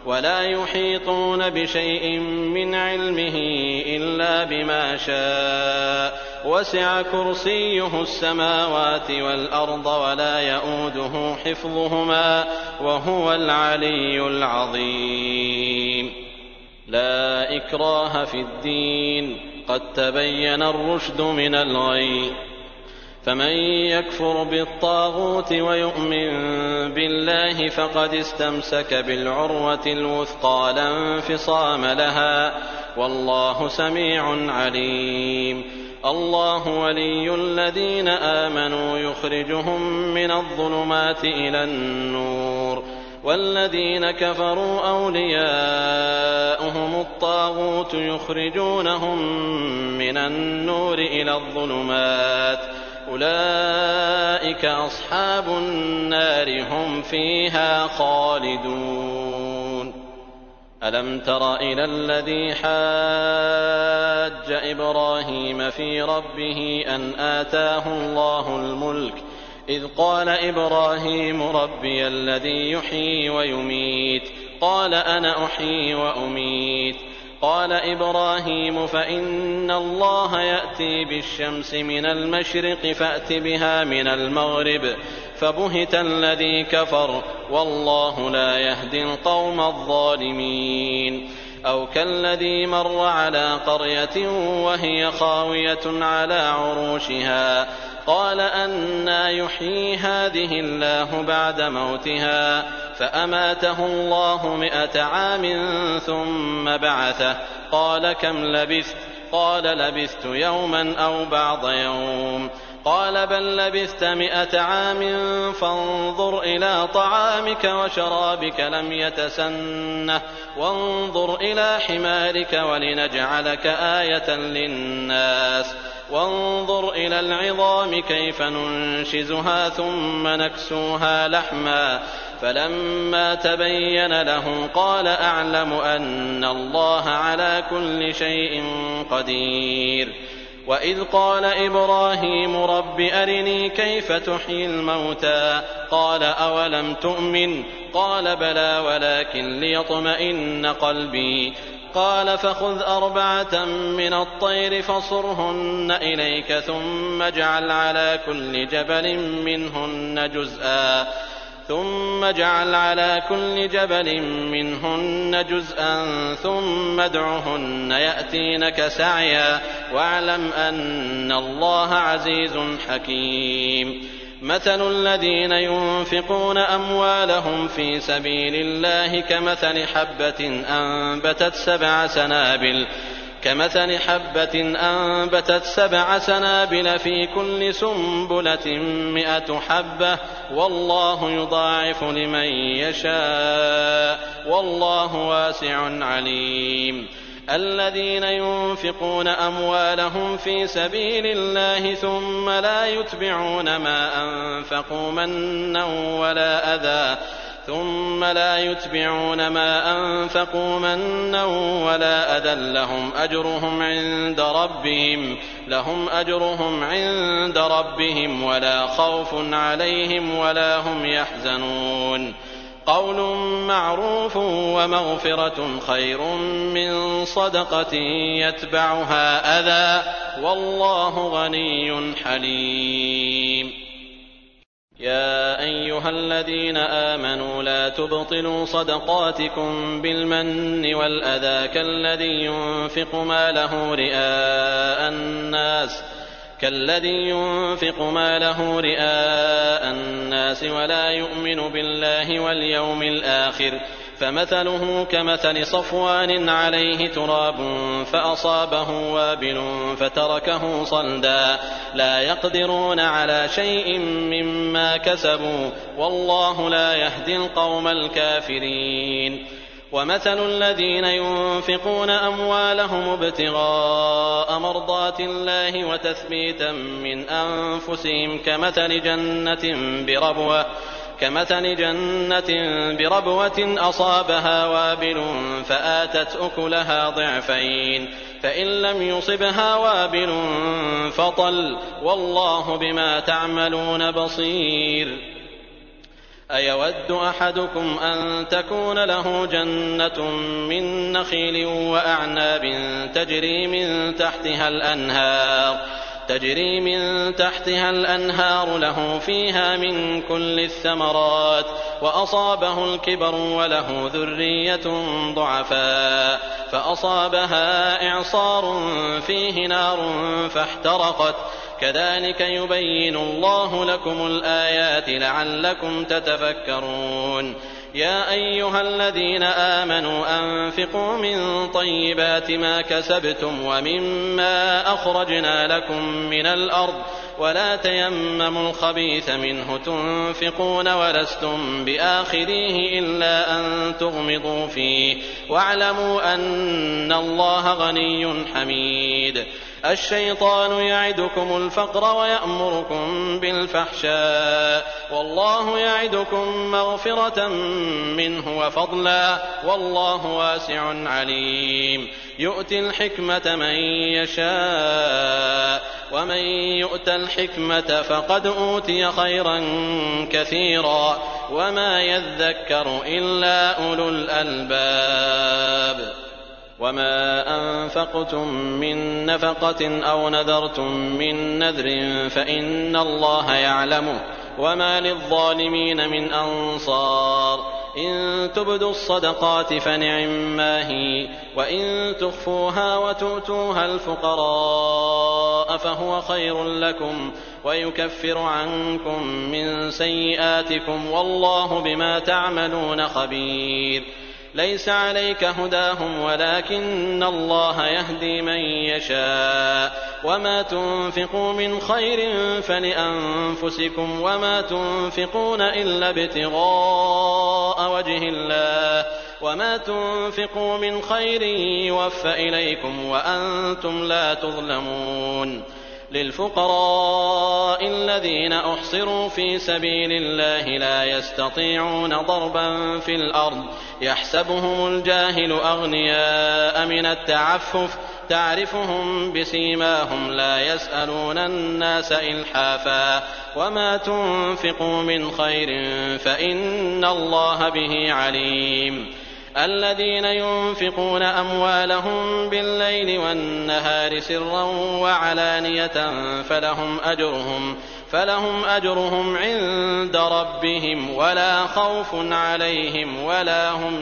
ولا يحيطون بشيء من علمه إلا بما شاء وسع كرسيه السماوات والأرض ولا يئوده حفظهما وهو العلي العظيم. لا إكراه في الدين قد تبين الرشد من الغي، فمن يكفر بالطاغوت ويؤمن بالله فقد استمسك بالعروة الوثقى لا انفصام لها والله سميع عليم. الله ولي الذين آمنوا يخرجهم من الظلمات إلى النور، والذين كفروا أولياؤهم الطاغوت يخرجونهم من النور إلى الظلمات أولئك أصحاب النار هم فيها خالدون. ألم تر إلى الذي حاج إبراهيم في ربه أن آتاه الله الملك إذ قال إبراهيم ربي الذي يحيي ويميت قال أنا أحيي وأميت قال إبراهيم فإن الله يأتي بالشمس من المشرق فأت بها من المغرب فبهت الذي كفر والله لا يهدي القوم الظالمين. أو كالذي مر على قرية وهي خاوية على عروشها قال أنى يحيي هذه الله بعد موتها فأماته الله مئة عام ثم بعثه قال كم لبثت قال لبثت يوما أو بعض يوم قال بل لبثت مئة عام فانظر إلى طعامك وشرابك لم يتسنه وانظر إلى حمارك ولنجعلك آية للناس وانظر إلى العظام كيف ننشزها ثم نكسوها لحما فلما تبين له قال أعلم أن الله على كل شيء قدير. وإذ قال إبراهيم رب أرني كيف تحيي الموتى قال أولم تؤمن قال بلى ولكن ليطمئن قلبي قال فخذ أربعة من الطير فصرهن إليك ثم اجعل على كل جبل منهن جزءا ثم اجعل على كل جبل منهن جزءا ثم ادعهن يأتينك سعيا واعلم أن الله عزيز حكيم. مثل الذين ينفقون أموالهم في سبيل الله كمثل حبة أنبتت سبع سنابل كمثل حبة أنبتت سبع سنابل في كل سنبلة مئة حبة والله يضاعف لمن يشاء والله واسع عليم. الذين ينفقون أموالهم في سبيل الله ثم لا يتبعون ما أنفقوا منا ولا أذى ثم لا يتبعون ما أنفقوا منا ولا أذى لهم أجرهم عند ربهم لهم أجرهم عند ربهم ولا خوف عليهم ولا هم يحزنون. قول معروف ومغفرة خير من صدقة يتبعها أذى والله غني حليم. يا أيها الذين آمنوا لا تبطلوا صدقاتكم بالمن والأذى كالذي ينفق ماله رئاء الناس كالذي ينفق ماله رئاء الناس ولا يؤمن بالله واليوم الآخر فمثله كمثل صفوان عليه تراب فأصابه وابل فتركه صلدا لا يقدرون على شيء مما كسبوا والله لا يهدي القوم الكافرين. ومثل الذين ينفقون أموالهم ابتغاء مرضات الله وتثبيتا من أنفسهم كمثل جنة بربوة كمثل جنة بربوة أصابها وابل فآتت أكلها ضعفين فإن لم يصبها وابل فطل والله بما تعملون بصير. أيود أحدكم أن تكون له جنة من نخيل وأعناب تجري من تحتها الأنهار تجري من تحتها الأنهار له فيها من كل الثمرات وأصابه الكبر وله ذرية ضعفاء فأصابها إعصار فيه نار فاحترقت كذلك يبين الله لكم الآيات لعلكم تتفكرون يا أيها الذين آمنوا أنفقوا من طيبات ما كسبتم ومما أخرجنا لكم من الأرض ولا تيمموا الخبيث منه تنفقون ولستم بآخذيه إلا أن تغمضوا فيه واعلموا أن الله غني حميد الشيطان يعدكم الفقر ويأمركم بالفحشاء والله يعدكم مغفرة منه وفضلا والله واسع عليم يؤتي الحكمة من يشاء ومن يؤت الحكمة فقد أوتي خيرا كثيرا وما يذكر إلا أولو الألباب وما أنفقتم من نفقة أو نذرتم من نذر فإن الله يعلمه وما للظالمين من أنصار إن تبدوا الصدقات فنعما هي وإن تخفوها وتؤتوها الفقراء فهو خير لكم ويكفر عنكم من سيئاتكم والله بما تعملون خبير ليس عليك هداهم ولكن الله يهدي من يشاء وما تنفقوا من خير فلأنفسكم وما تنفقون إلا ابتغاء وجه الله وما تنفقوا من خير يوفى إليكم وأنتم لا تظلمون للفقراء الذين أحصروا في سبيل الله لا يستطيعون ضربا في الأرض يحسبهم الجاهل أغنياء من التعفف تعرفهم بسيماهم لا يسألون الناس إلحافا وما تنفقوا من خير فإن الله به عليم الذين ينفقون أموالهم بالليل والنهار سرا وعلانية فلهم أجرهم فلهم أجرهم عند ربهم ولا خوف عليهم ولا هم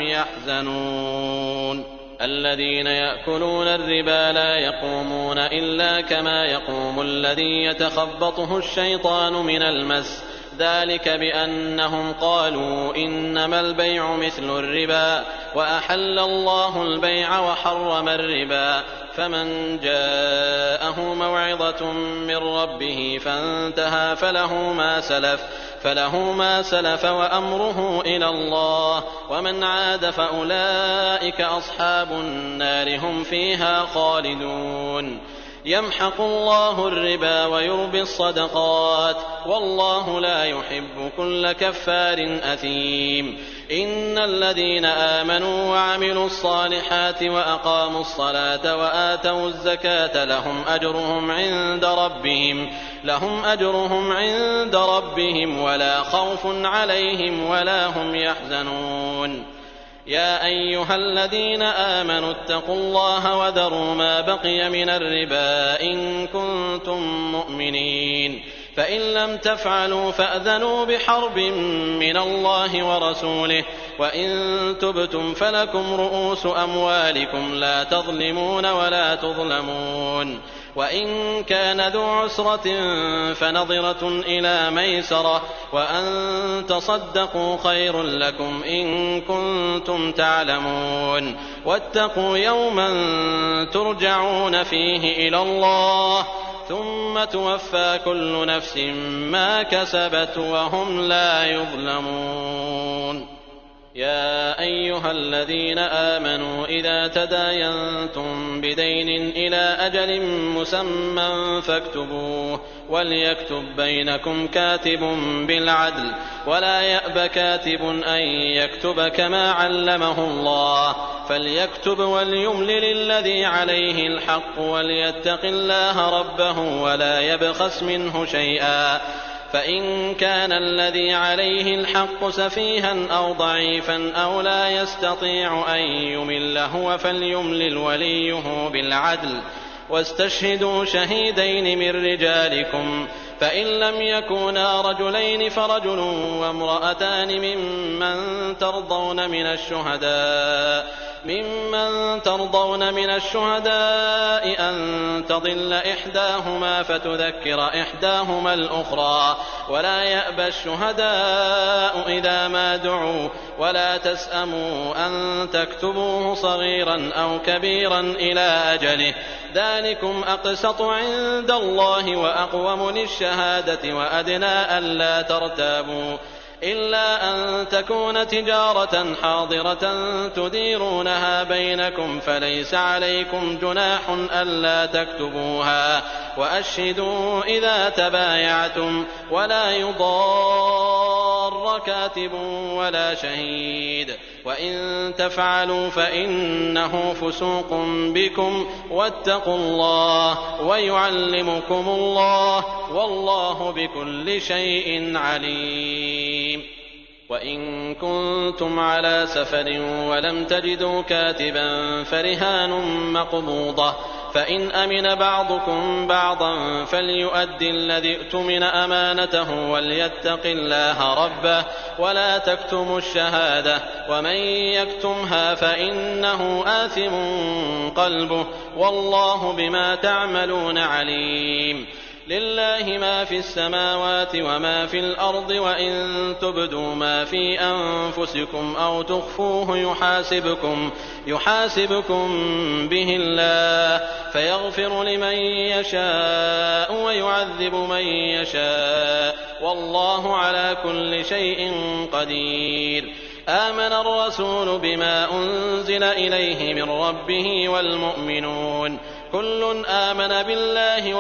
يحزنون الذين يأكلون الربا لا يقومون إلا كما يقوم الذي يتخبطه الشيطان من المس ذلك بأنهم قالوا إنما البيع مثل الربا وأحل الله البيع وحرم الربا فمن جاءه موعظة من ربه فانتهى فله ما سلف فله ما سلف وأمره إلى الله ومن عاد فأولئك أصحاب النار هم فيها خالدون يمحق الله الربا ويربي الصدقات والله لا يحب كل كفار أثيم إن الذين آمنوا وعملوا الصالحات وأقاموا الصلاة وآتوا الزكاة لهم أجرهم عند ربهم لهم أجرهم عند ربهم ولا خوف عليهم ولا هم يحزنون يا أيها الذين آمنوا اتقوا الله وذروا ما بقي من الربا إن كنتم مؤمنين فإن لم تفعلوا فأذنوا بحرب من الله ورسوله وإن تبتم فلكم رؤوس أموالكم لا تظلمون ولا تظلمون وإن كان ذو عسرة فنظرة إلى ميسرة وأن تصدقوا خير لكم إن كنتم تعلمون واتقوا يوما ترجعون فيه إلى الله ثم توفى كل نفس ما كسبت وهم لا يظلمون يا أيها الذين آمنوا إذا تداينتم بدين إلى أجل مسمى فاكتبوه وليكتب بينكم كاتب بالعدل ولا يأب كاتب أن يكتب كما علمه الله فليكتب وليملل الذي عليه الحق وليتق الله ربه ولا يبخس منه شيئا فإن كان الذي عليه الحق سفيها أو ضعيفا أو لا يستطيع أن يمل هو فليملل وليه بالعدل واستشهدوا شهيدين من رجالكم فإن لم يكونا رجلين فرجل وامرأتان ممن ترضون من الشهداء ممن ترضون من الشهداء أن تضل إحداهما فتذكر إحداهما الأخرى ولا يأبى الشهداء إذا ما دعوا ولا تسأموا أن تكتبوه صغيرا أو كبيرا إلى أجله ذلكم أقسط عند الله وأقوم للشهادة وأدنى ألا ترتابوا إلا أن تكون تجارة حاضرة تديرونها بينكم فليس عليكم جناح ألا تكتبوها وأشهدوا إذا تبايعتم ولا يضار كاتب ولا شهيد وإن تفعلوا فإنه فسوق بكم واتقوا الله ويعلمكم الله والله بكل شيء عليم. وإن كنتم على سفر ولم تجدوا كاتبا فرهان مقبوضة فإن أمن بعضكم بعضا فليؤد الذي اؤتمن أمانته وليتق الله ربه ولا تكتموا الشهادة ومن يكتمها فإنه آثم قلبه والله بما تعملون عليم. لله ما في السماوات وما في الأرض وإن تبدوا ما في أنفسكم أو تخفوه يحاسبكم, يحاسبكم به الله فيغفر لمن يشاء ويعذب من يشاء والله على كل شيء قدير. آمن الرسول بما أنزل إليه من ربه والمؤمنون كل آمن بالله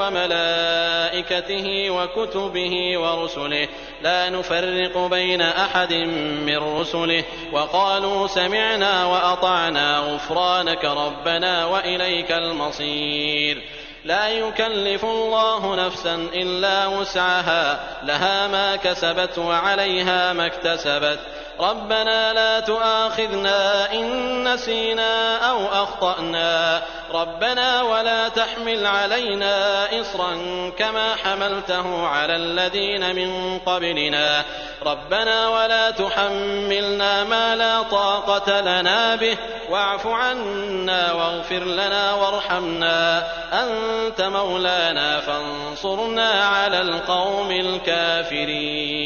وملائكته وكتبه ورسله لا نفرق بين أحد من رسله وقالوا سمعنا وأطعنا غفرانك ربنا وإليك المصير. لا يكلف الله نفسا إلا وسعها لها ما كسبت وعليها ما اكتسبت ربنا لا تؤاخذنا إن نسينا أو أخطأنا ربنا ولا تحمل علينا إصرا كما حملته على الذين من قبلنا ربنا ولا تحملنا ما لا طاقة لنا به واعف عنا واغفر لنا وارحمنا أنت مولانا فانصرنا على القوم الكافرين.